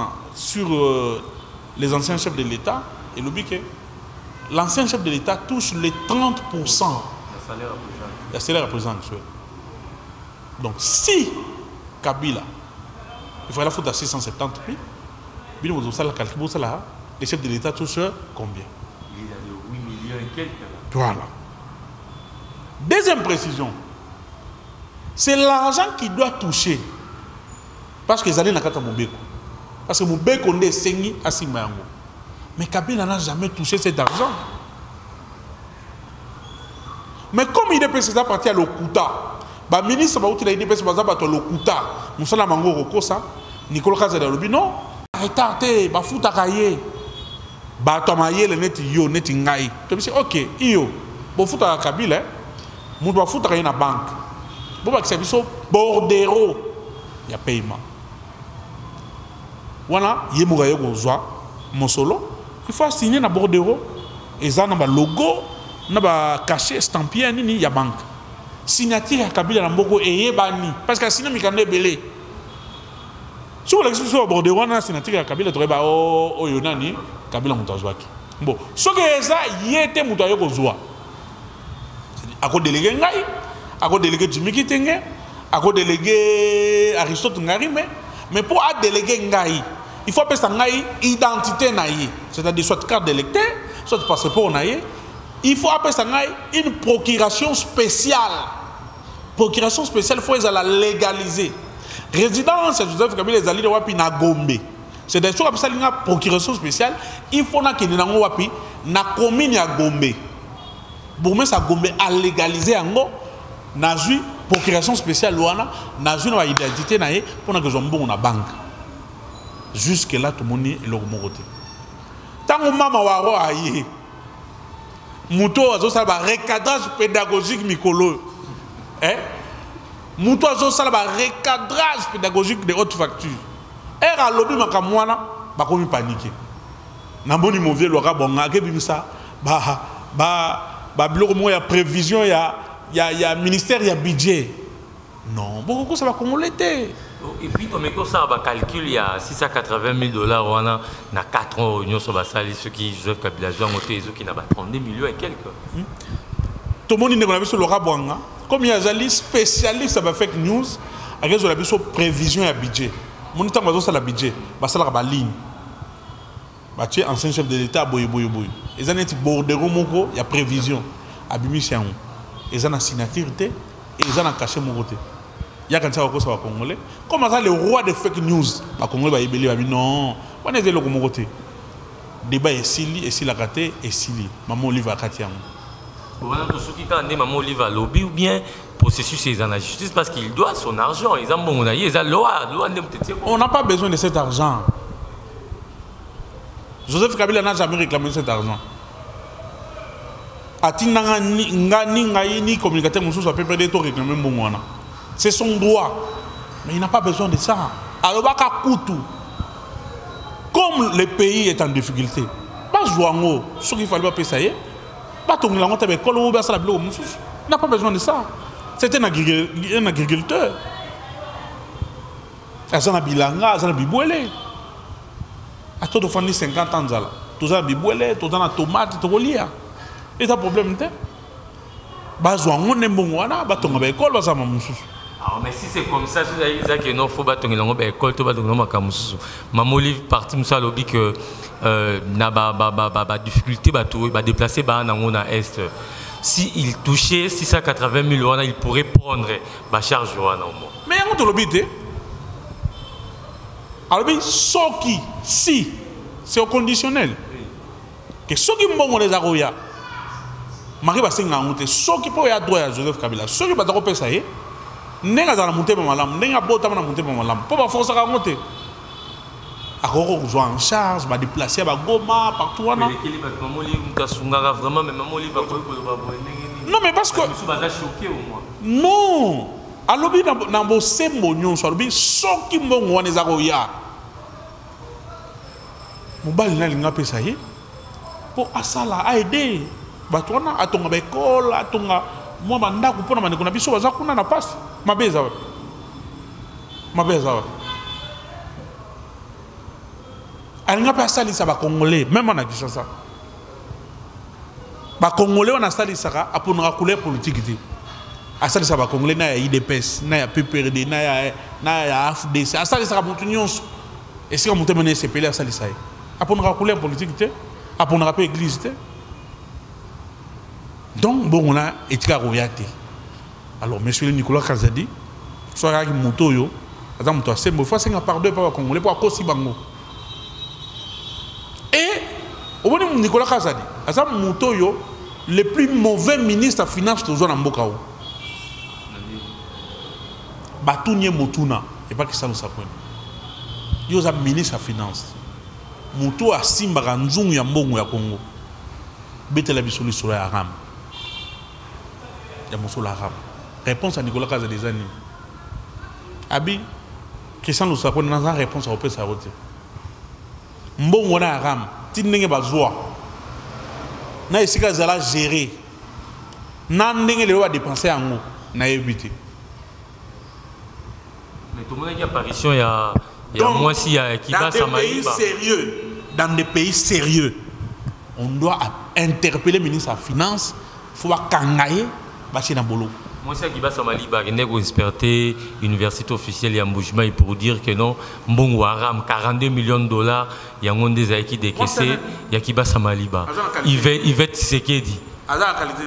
les anciens chefs de l'État, et l'oublie que l'ancien chef de l'État touche les 30%. Le salaire représenté. Donc, si Kabila, il faudrait la faute à 670 000, les chefs de l'État touchent combien? Il est à 8 millions et quelques. Voilà. Deuxième précision, c'est l'argent qui doit toucher. Parce que les années n'a pas Moubeko. Parce que Moubeko est saigné à Simango. Mais Kabila n'a jamais touché cet argent. Mais comme il est précisé à partir à l'Okuta, le ministre il a dit que c'est l'Okuta. Nous sommes à Mango Rokosa, Nicolas Kazadalobi, non, arrêtez, bafuta kaye. Batamaye le net yo net ngai. Tu dis ok, yo, bafuta Kabila, nous doit foutre na banque. Bon bah c'est biso bordero, il y a paiement. Voilà, yemuga yo kozwa mosolo, il faut signer na bordero et ça na ba logo. Na ba caché estampillé ni ya banque signature ya Kabila na mboko eyebani parce que sinon mikande belé sur l'expression bordeaux na signature ya Kabila to ba o yonani Kabila mutazwaki bon ce que ça yete mutayo kozwa ako délégué ngai ako délégué Jimmy Kitenge ako délégué Aristote Ngarime mais pour a délégué ngai il faut passer ngai identité na yi c'est-à-dire soit carte d'électeur soit passeport na yi. Il faut appeler ça une procuration spéciale. Procuration spéciale, il faut la légaliser. Résidence, Joseph Kabila les alliés de Wapi na Gombe. C'est des choses comme ça, procuration spéciale. Il faut que nous Wapi na commune à Gombe. Pour mettre ça Gombe à légaliser en gros, na ju procuration spéciale wana, na ju na identité na ye pour que nous na banque. Jusque là tout le monde est leur côté. Tant que maman waro aye. Mouto azo salba recadrage pédagogique Mikolo. Mouto azo salba recadrage pédagogique de haute facture. Era lobby makamwana ba komi paniquer. Namboni mauvais lora bonga ke bimisa ba biloko mo ya prévision ya ministère ya budget. Non, beaucoup ça va congolais. Et puis, comme ça, on calcule, il y a $680 000 dans 4 ans, l'Union sur Bassali, ceux qui jouent Kabila, ceux qui n'ont pas 32 millions et quelques. Tout le monde est dans Laura Bouanga. Comme il y a des spécialistes dans fake news, il y a des prévisions et budget. Mon temps, il y a un budget, il y a une ligne. Il y a un ancien chef de l'État, il y a un bordero, il y a prévision. Il y a une signature et il y a un cachet. Il y a quand ça au Congolais. Comment ça, le roi des fake news à Congolais va dire non, on est le côté. Débat est sili, et si la raté, et sili. Maman Olive à Katiam. Voilà, pour ceux qui ont Maman Olive à lobby ou bien processus et la justice parce qu'il doit son argent. Ils ont bon, ils ont loi. On n'a pas besoin de cet argent. Joseph Kabila n'a jamais réclamé cet argent. Atinanga ni communicateur moussou soit peut-être tout réclamer bon. C'est son droit. Mais il n'a pas besoin de ça. Alors, comme le pays est en difficulté, ce qu'il fallait pas payer, il n'a pas besoin de ça. C'est un agriculteur. Azana bilanga, azana bibouele. A tout de 50 ans, tout ça bibouele, tout ça tomate, tout ça. Et ça problème, t'es? Bazouan, on est bon, on a bâton à l'école, ça m'a moussou. Mais si c'est comme ça, c'est ça qu'il faut battre l'école, tout battre l'école. Maman livre parti nous ça lobby que na difficulté ba déplacer ba na est. Si il touchait 680 000 €, il pourrait prendre la charge. Mais on te lobby té. Alors si c'est au conditionnel. Que ceux qui m'ont les aroya. Marie va s'engager en monter. Ceux qui peuvent y avoir Joseph Kabila. Ceux qui peuvent pas ça y. Nenga za na monter pour malam, nenga bota na monter pour malam. Pour pas forcer à monter. À quoi en charge, va déplacer, va goma partout là. Non mais parce que non, à l'objet dans vos symbolions sur l'objet, ceux qui m'ont les aroya. Mobile n'a rien à ça y. Pour asala aider. Batouana a ton école, a ton moi manda pour na qu'on a biso baza kuna na passe. Ma beza. Elle n'a pas sali ça va congolais, même en a dit ça. Ba congolais on a sali ça pour une couleur politique. A sali ça va congolais na IDPS, na PPRD, na AFDC. A sali ça pour union. Et si on monte mener CPL a sali ça. A pour une couleur politique, a pour une rappel église. Donc, bon, on a été royauté. Alors, monsieur Nicolas Kazadi, soit avec Moutoyo, attends, Moutoyo, c'est bon, il faut 5 par 2 par Congolais pour accoster Bango. Et, au bout de Nicolas Kazadi, attends, Moutoyo, le plus mauvais ministre de la finance de Zona Mbokao. Batounié Motuna, et pas que ça nous s'apprenne. Il y a un ministre de la finance. Moutoyo a Simba Nzungu ya Mbongo ya Congo. Bete la bisoli sur la rame. Réponse à Nicolas Kazadi des années. Abi, Christian nous sapone dans une réponse à Opé Sarote. Mbon wana ram, tinenge bazwa. Na esika zala gérer. Na ndenge le wa dépenser en na éviter. Mais tout le monde a une apparition il y a moi si qui va ça sérieux. Dans des pays sérieux, on doit interpeller le ministre de la Finance. Il faut kangaye. Moi, c'est qui va à Mali, il y a une expertise, université officielle, il y a un mouvement pour dire que non, bon, Waram, 42 millions de $, il y a un des acquis décaissés, il y a qui va à Mali. Il va être ce qu'il dit. Agent qualité.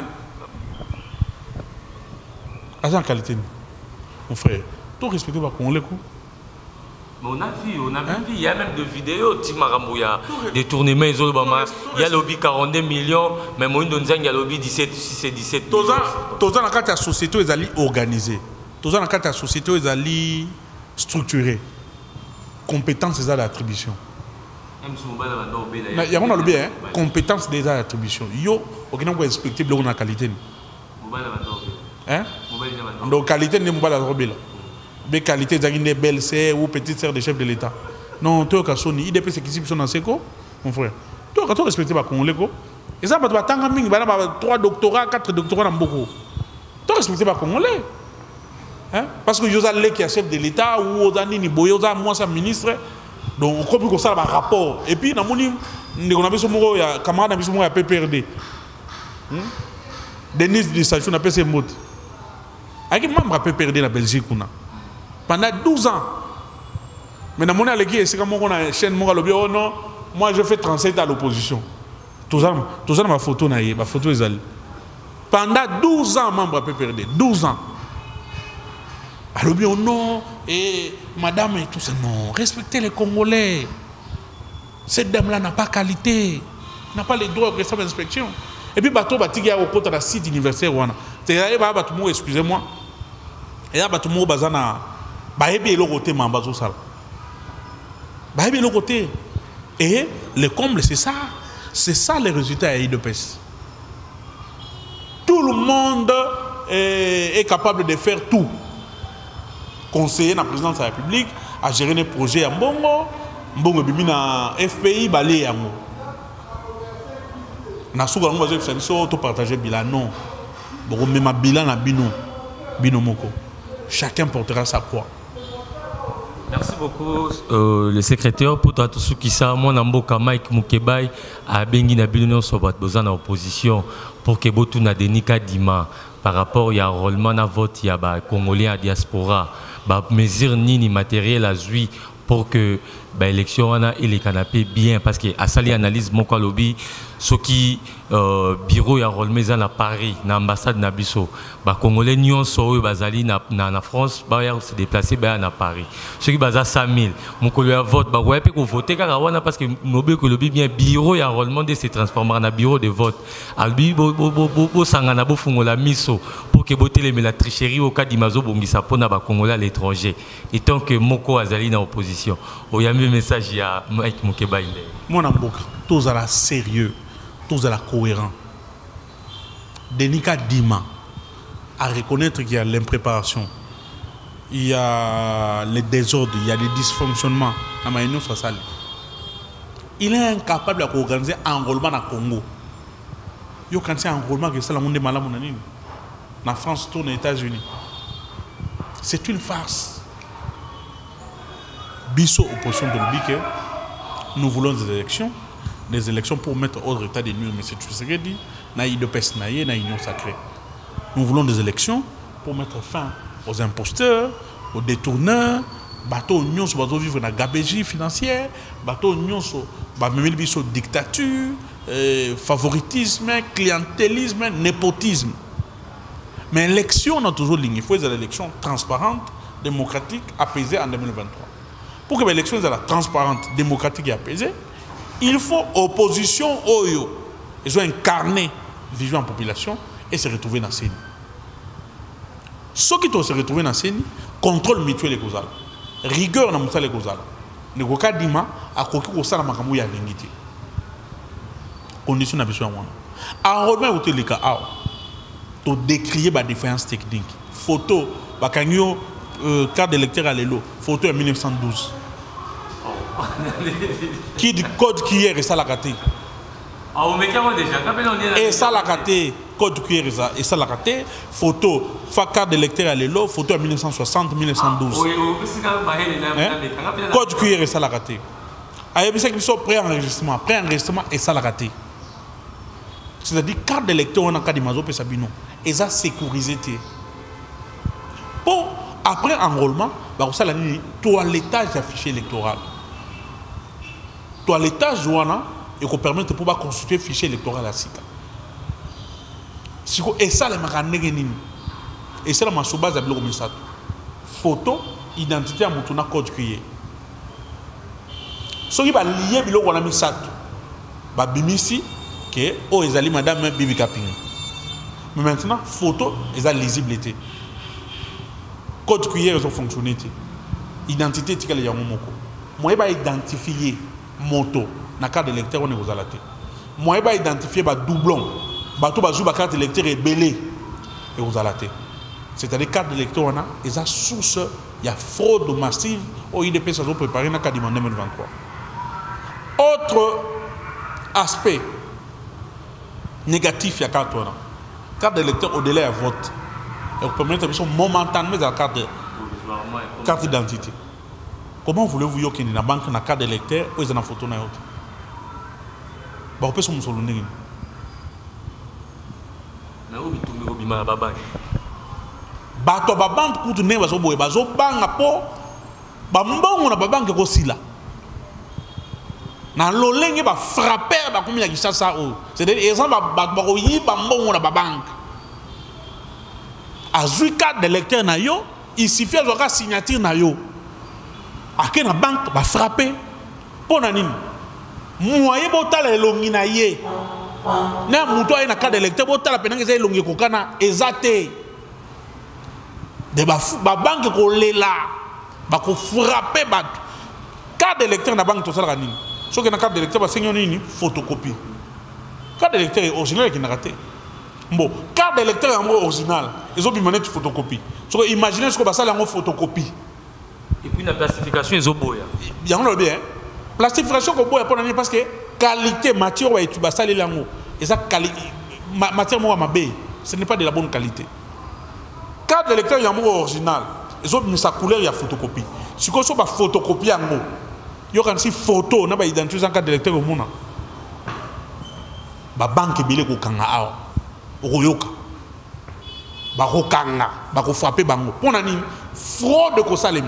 Agent qualité. Mon frère, tout respecté par Congolais. On a vu, il y a même des vidéos, il y a des tournements, il y a lobby 42 millions, mais moi, il y a lobby 17 millions. Tous dans la société, ils sont organisés. Tous dans la société, ils sont structurés. Compétences des d'attribution. Il y a un lobby, compétences des d'attribution. Yo, aucun peut inspecter la qualité. Donc, qualité n'est pas la robille. Des qualités de belle sœur ou petite sœur de chef de l'État. Non, toi, Kassoni, il dépend de ce qui sont dans ce cas, mon frère. Toi, quand tu respectes pas Congolais, et ça, tu vas t'en gagner, 3 doctorats, 4 doctorats dans beaucoup. Tu respectes pas Congolais. Parce que Yosa qui est chef de l'État ou Ozani ni Boyosa, moi, c'est ministre. Donc, on comprend que ça a un rapport. Et puis, on a vu ce camarade, on a vu PPRD. Denis de Sachou, on a fait mots. Avec membre PPRD la Belgique, pendant 12 ans. Mais dans mon allégué, c'est comme on a une chaîne, oh non, moi je fais 37 à l'opposition. Tout ça, ma photo, ma photo est allée. Pendant 12 ans, membre PPRD, 12 ans. Alors, oh non, et madame et tout ça, non, respectez les Congolais. Cette dame-là n'a pas qualité, n'a pas les droits de rester d'inspection. Et puis, bateau, il y a au côté de la site universitaire. Excusez-moi. Et là, bateau, bazana. Et le comble, c'est ça. C'est ça les résultats à IDPS. Tout le monde est capable de faire tout. Conseiller la présidence de la République, à gérer des projets à Mbongo, Mbongo Bimina FPI, Balé à Mbongo. Nasuga nous va faire ça, tout partager bilan non. Bon, même bilan à bino moko. Chacun portera sa croix. Merci beaucoup, le secrétaire. Pour tout ce qui ça, moi, Namboka Mike Mukebai a bengi na bilunion sur votre besoin en opposition pour que Botou na denika dima par rapport à enrôlement na vote ya ba Congolais à diaspora, ba mesure ni matériel à zui pour que l'élection et les canapés bien parce que à sali analyse mon lobby ce qui bureau ya enrôlement à Paris na ambassade na biso ba Congolais nion so bazali na France ba ya se déplacer ba na Paris ceux qui baza 5000 mon collègue vote ba ouais peut voter car wana parce que nobe que lobby bien bureau ya enrôlement de se transformer en bureau de vote albi bo sangana bo fungola miso pour que boter mais la tricherie au cas d'imazo bongisa pona ba Congolais à l'étranger et tant que moko azali na opposition o ya même message ya Mike Mukeba ile mon amboka tous à la sérieux tous à la cohérent Denika Dima à reconnaître qu'il y a l'impréparation, il y a les désordres, il y a des dysfonctionnements dans ma union sociale. Il est incapable d'organiser un enrôlement au Congo. Il y a un enrôlement qui est le monde malade en France, tout aux États-Unis. C'est une farce. Bisso opposition de l'Ubique, nous voulons des élections pour mettre hors état des nuits, mais c'est tout ce que dit. Naï de Pesnaïe, naï union sacrée. Nous voulons des élections pour mettre fin aux imposteurs, aux détourneurs, bateau union sur bateau vivre dans la gabégie financière, bateau union sur dictature, favoritisme, clientélisme, népotisme. Mais l'élection, on a toujours ligne. Il faut des élections transparentes, démocratiques, apaisées en 2023. Pour que l'élection soit transparente, démocratique et apaisée, il faut opposition au yo. Ils ont incarné, vivant en population et se retrouver dans la scène. Ceux qui se retrouver dans la scène, contrôle mutuel et causal. Rigueur dans le causal. Ne go ka dima a koki ko sala makambo ya lingiti. Condition na besoin wana. Enrôlement ou teleka a to décrier ba défaillance technique. Photo ba kanyo carte d'électeur à l'élo, photo en 1912. Qui du code qui est ça la raté. Ah on met déjà et ça la raté code qui est ça et ça la raté photo carte d'électeur à l'élo, photo en 1960 1912. Code qui est ça la raté. Aïe bisa qui sont pré-enregistrement et ça la raté. C'est-à-dire carte d'électeur on a cas de mazo pe sabino et ça sécurisé. Pour après enrôlement, bah ça la nuit toilettage d'affiché électoral. Toilettage ouana et qu'on permet de pouvoir constituer fichier électoral à SICA. Et ça les maranégénines. Et c'est la masobase de bloc misato. Photo, identité à mutuna code crié. Ce qui va lier bilo wana misato. Ba bimisi que oh ezali madame Bibi Kaping. Mais maintenant photo ezali lisibilité. Code QR ils ont fonctionné. Identité tika le yango moko. Moi ba identifier moto na carte d'électeur on est aux alaté. Moi ba identifier ba doublon. Ba to ba jou ba carte d'électeur est belé et aux alaté. C'est-à-dire carte d'électeur on a et ça source il y a fraude massive au IDP ça doit préparer na carte 2023. Autre aspect négatif il y a carte d'électeur au-delà de vote. Et vous permettez momentanément la carte d'identité. Comment voulez-vous que dans la banque na carte d'électeur ou dans la photo na yote? Ba opé son solo ndenge. Na obi tumbi obima ba banque. Ba to ba banque kutu ne bazo boye bazo banga po ba mbongo na ba banque ko sila. Na lolenge ba frapper ba komi ya kisasa o. C'est-à-dire exemple ba ko yi ba mbongo na ba banque. Azui carte d'électeur na yo, il suffit de signature na yo. A que na banque va frapper pour nanine. Moyen botal elongi na ye. Na muto ay na carte d'électeur botal penanga ze elongi kokana ezate. De ba banque ko lela ba ko frapper ba carte d'électeur na banque to sala nini. So que na carte d'électeur ba senyo nini photocopie. Carte d'électeur est original qui n'a raté. Bon, carte d'électeur est original. Ils ont mis une photocopie. Imaginez ce que ça est en photocopie. Et puis la plastification est au boya. Il y a un bien. Plastification au boya parce que qualité matière ou tu vas saler l'ango. Et ça matière moi ma baie. Ce n'est pas de la bonne qualité. Carte d'électeur est original. Ils ont mis sa couleur il y a photocopie. Si vous avez photocopie, il y a une photo, na ba identifier en cas d'électeur au monde. Ba banque bilé ko kanga awa. Oyoka. Ba ko kanga, ba ko frapper bango. Pona ni fraude ko salema.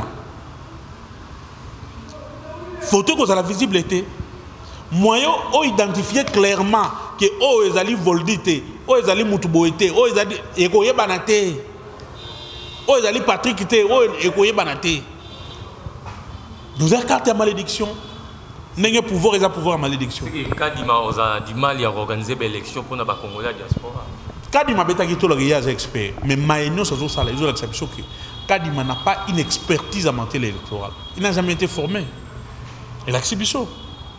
Photo ko la visibilité. Moyen o identifier clairement que o ezali voldité, o ezali mutuboité, o ezali ekoye banate. O ezali Patrick té, o ekoye banate. Nous avons carte à malédiction. Nous avons pouvoir et pouvoir à malédiction. Kadima a du mal à organiser l'élection pour la Congolais diaspora. Kadima est expert. Mais Maïno, c'est ça, ils ont l'acception que Kadima n'a pas une expertise en matière électorale. Il n'a jamais été formé. Et l'exhibition.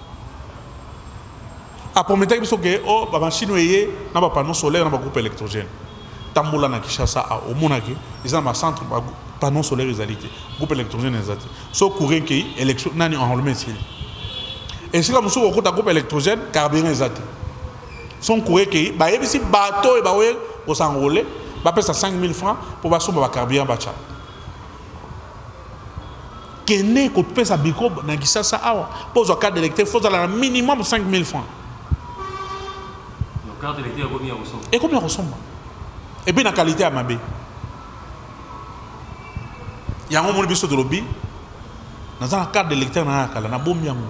Après, on a dit que oh, bah, Chinois, n'a pas panneau solaire, n'a pas groupe électrogène. Tamboula na Kishasa au Monaki, ils ont un centre panneau solaire réalité, groupe électrogène réalité. Sauf courant qui élection nani enrôlement ici. Et si comme ça au groupe électrogène carburant réalité. Son courant qui bah y a ici bateau et bah ouais pour s'enrôler, bah paye ça 5 000 francs pour bah souba carburant bacha. Kene ko paye sa biko na Kishasa awa pour la carte d'électeur faut avoir un minimum 5 000 francs. Donc carte d'électeur combien ressemble? Et combien ressemble? Et puis la qualité à Mabé. Il y a un moment où il y a un lobby. Dans la carte d'électeur, il y a un bon bien.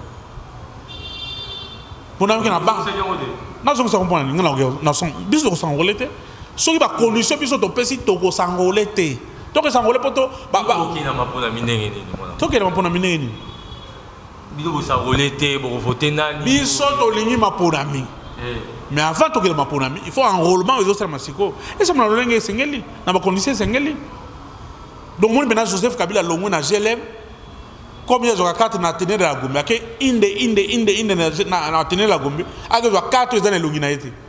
Pour nous, il y a un bon. Nous sommes en train de nous enrôler. Ceux qui ont connu ceux qui ont été s'enrôler. Donc, ils s'enrôler pour tout. Qui n'a pas pour la mine. Tout qui n'a pas pour la mine. Ils ont s'enrôler, pour voter. Ils sont en ligne pour la mine. Mais avant de faire ma il faut un enrôlement aux autres massicaux. Et ça m'a donné Sengeli, n'a pas conditionné Sengeli. Donc moi maintenant Joseph Kabila longo na GLM comme il y a 4 na tenir la Gombe, que inde na tenir la Gombe, a que 4 ans longi na été.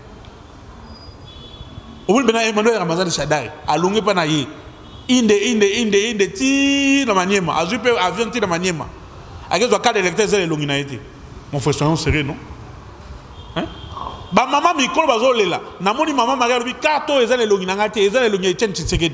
Au moins maintenant Emmanuel Ramazani Shadari a longi pa na yi. Inde ti na maniema, a jupe avion ti na maniema. A que 4 électeurs ans longi na été. Mon frère soyons sérieux non? Hein? Ba maman mikolo bazolela namoni maman Maria lobi kato ezale longi nanga te ezale longi Etienne Tshisekedi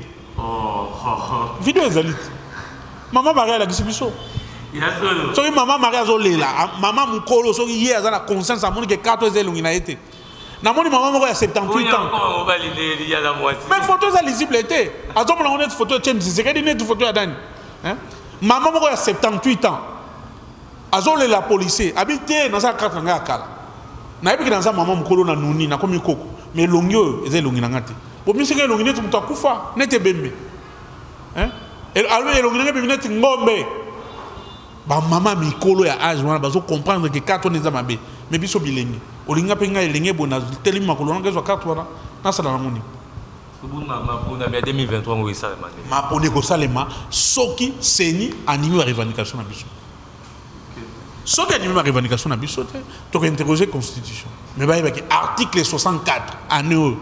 vidéo ezali maman Maria la gisibiso soki maman Maria zolela maman mukolo soki ye azana conscience amoni ke kato ezale longi na ete namoni maman moko ya 78 ans mais photo za lisible ete azomona ngone photo Etienne Tshisekedi net photo ya dani hein maman moko ya 78 ans azolela policier habité dans sa carte nga kala na yebi dans sa maman mukolo na nuni na komi koko mais longyo eze longi na ngati bo misike longi netu muta kufa nete bembe hein et alors longi na bembe nete ngombe ba maman mikolo ya âge wana bazo comprendre que kato neza mabe mais biso bilengi olinga penga elenge bona teli makolo na ngezwa kato wana na sala na moni ma pona mais 2023 ngo isalema ma pone ko salema soki seni animi revendication na biso. Ce qui est une revendication à Bissot, tu as interrogé la Constitution. Mais il y a l'article 64 à nous.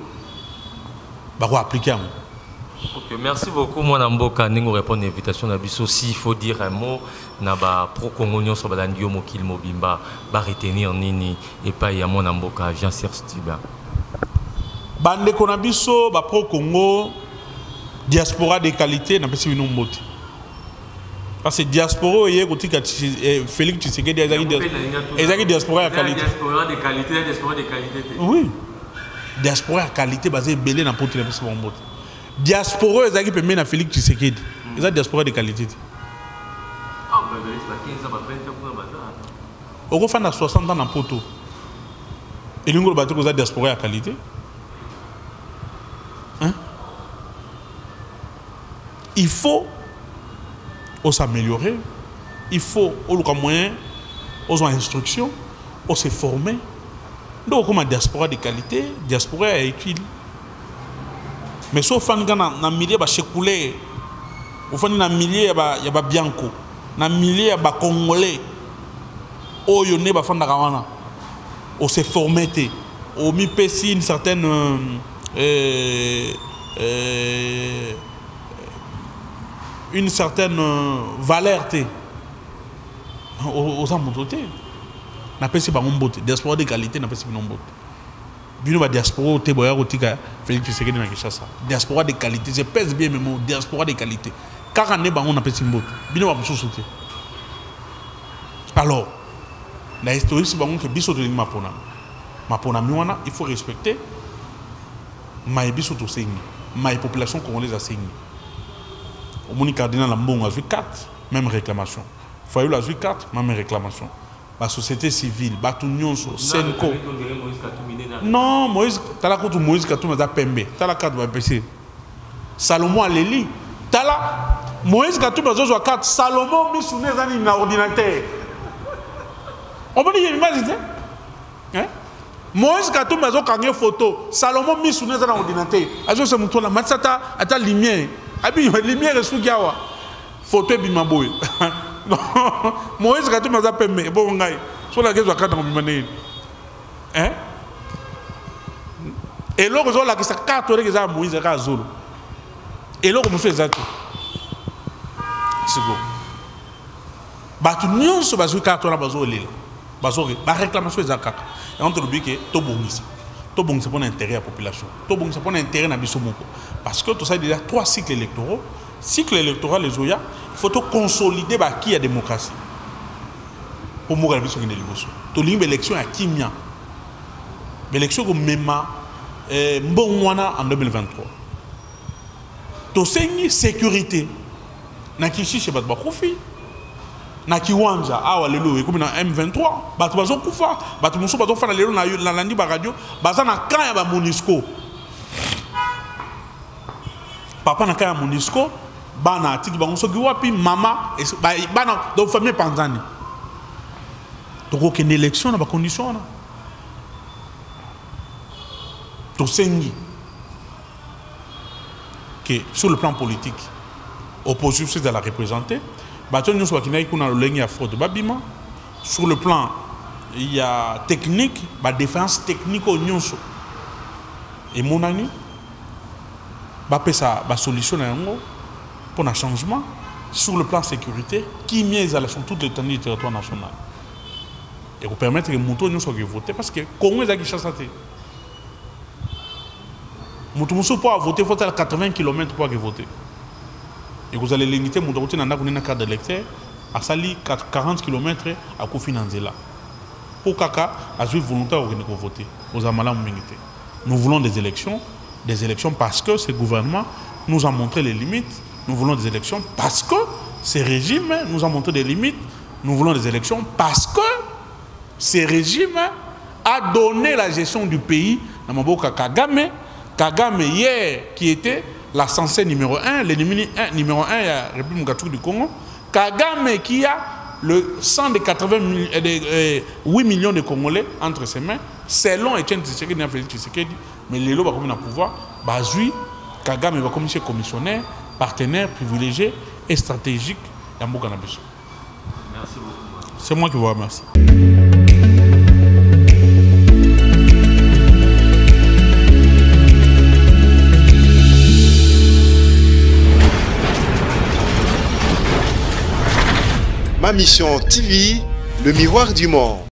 Il faut appliquer à moi. Ok, merci beaucoup. Moi, Namboka, nous répondre à l'invitation à Bissot. S'il faut dire un mot, naba pro-congolien sur Balandio Mokil Mobimba, va retenir Nini et pas Yamon Namboka, Jean Serge Stiba. Bande Konabiso, pro-Congo, diaspora de qualité, n'a pas si nous moté. Parce que diaspora, il y a Félix Tshisekedi, il y a diaspora de qualité. Diaspora de qualité, diaspora de qualité. Oui. Diaspora de qualité basée belé dans le monde. Diaspora, il y a qui permet à Félix Tshisekedi. Il y a diaspora de qualité. Ah, mais c'est pas 15 ans, pour la au fin de 60 ans dans Poto. Et nous avons dit que la diaspora de qualité. Hein? Il faut s'améliorer, il faut au moyen, aux instructions, aux se former. Donc comme diaspora de qualité, diaspora est utile. Mais sauf que dans le milieu de Chekoulé, dans le milieu il y a Bianco, dans le milieu il y a Congolais, où il y a des gens qui se former, où il y a une certaine valeur aux amontotés. N'a pas si pas mon botte. Diaspora de qualité n'a pas si non botte. Bino ba diaspora te boya rotika Félix Tshisekedi na Kinshasa. Diaspora de qualité, je pèse bien mes mots, diaspora de qualité. Car on est on a petit mot. Bino va me sauter. Alors, la histoire c'est bon que biso de mapona. Mapona miwana, il faut respecter. Ma biso to sengi. Ma population congolaise a sengi. Au moni cardinal Lambon a vu 4 même réclamation. Foyer a vu 4 même réclamation. La société civile, Batunion, Senko. Non, Moïse, t'as contre Moïse Katumba za Pembe. T'as la carte de PC. Salomon Aleli. T'as la Moïse Katumba za 4. Salomon mis sous un ordinateur. On peut dire une image, hein? Moïse Katumba za une photo. Salomon mis sous un ordinateur. Ajo se montre la matsata ata lumière. Abi lumière sous gawa. Photo bimaboy. Non, Moïse Katumba za Pembe. Bon ngai. Sur la guerre de 4 ans hein? Et là, on a 4 ans Moïse Zolo. Et là, on fait ça. C'est bon. Batu nyons sur basu 4 ans bazo lila. Bazo ba réclamation des akaka. Et on te dit que to bongisa. To bongisa pour l'intérêt de la population. To bongisa pour l'intérêt na biso moko. Parce que tout ça déjà 3 cycles électoraux. Cycle électoral les oya, il faut consolider ba qui a démocratie. Pour mourir la biso qui ne liboso. To limbe élection à Kimia. L'élection comme Mema Mbongwana en 2023. To sengi sécurité. Na kishi chez Batba Kofi. Na kiwanja awa lelo comme na M23. Batu bazo kufa, batu muso bazo fana lelo na landi ba radio, baza na kan ya ba Monisco. Papa na kan ya Monisco, bana tiki ba muso giwapi mama bana do famille panzani. Donc aucune élection na ba condition na. Tosengi que sur le plan politique, opposition de la représenter. Sur le plan il y a technique, la défense technique au nyonso. Et mon ami, ça solution pour un changement. Sur le plan sécurité, qui mise à la toute l'étendue du territoire national. Et vous permettre que mon tour soit voté parce que Congo est qui chasse. Moutoumousou pour voter, il faut aller à 80 km pour voter. Et vous allez limiter mon vote dans une carte d'électeur à sali 40 km à Kofinanzela. Pour Kaka, à suivre volontaire pour voter. Aux Amala nous voulons des élections parce que ce gouvernement nous a montré les limites. Nous voulons des élections parce que ce régime nous a montré des limites. Nous voulons des élections parce que ce régime a donné la gestion du pays à Maboka Kagame. Kagame hier, qui était la censée numéro 1, l'ennemi numéro 1 de la République du Congo. Kagame qui a le sang de 8 millions de Congolais entre ses mains, selon Etienne Tshisekedi et Félix Tshisekedi, mais les lots va comme le pouvoir, Bazui, Kagame va comme commissionnaire, partenaire, privilégié et stratégique dans Mboka na biso. Merci beaucoup. C'est moi qui vous remercie. Ma mission TV, le miroir du monde.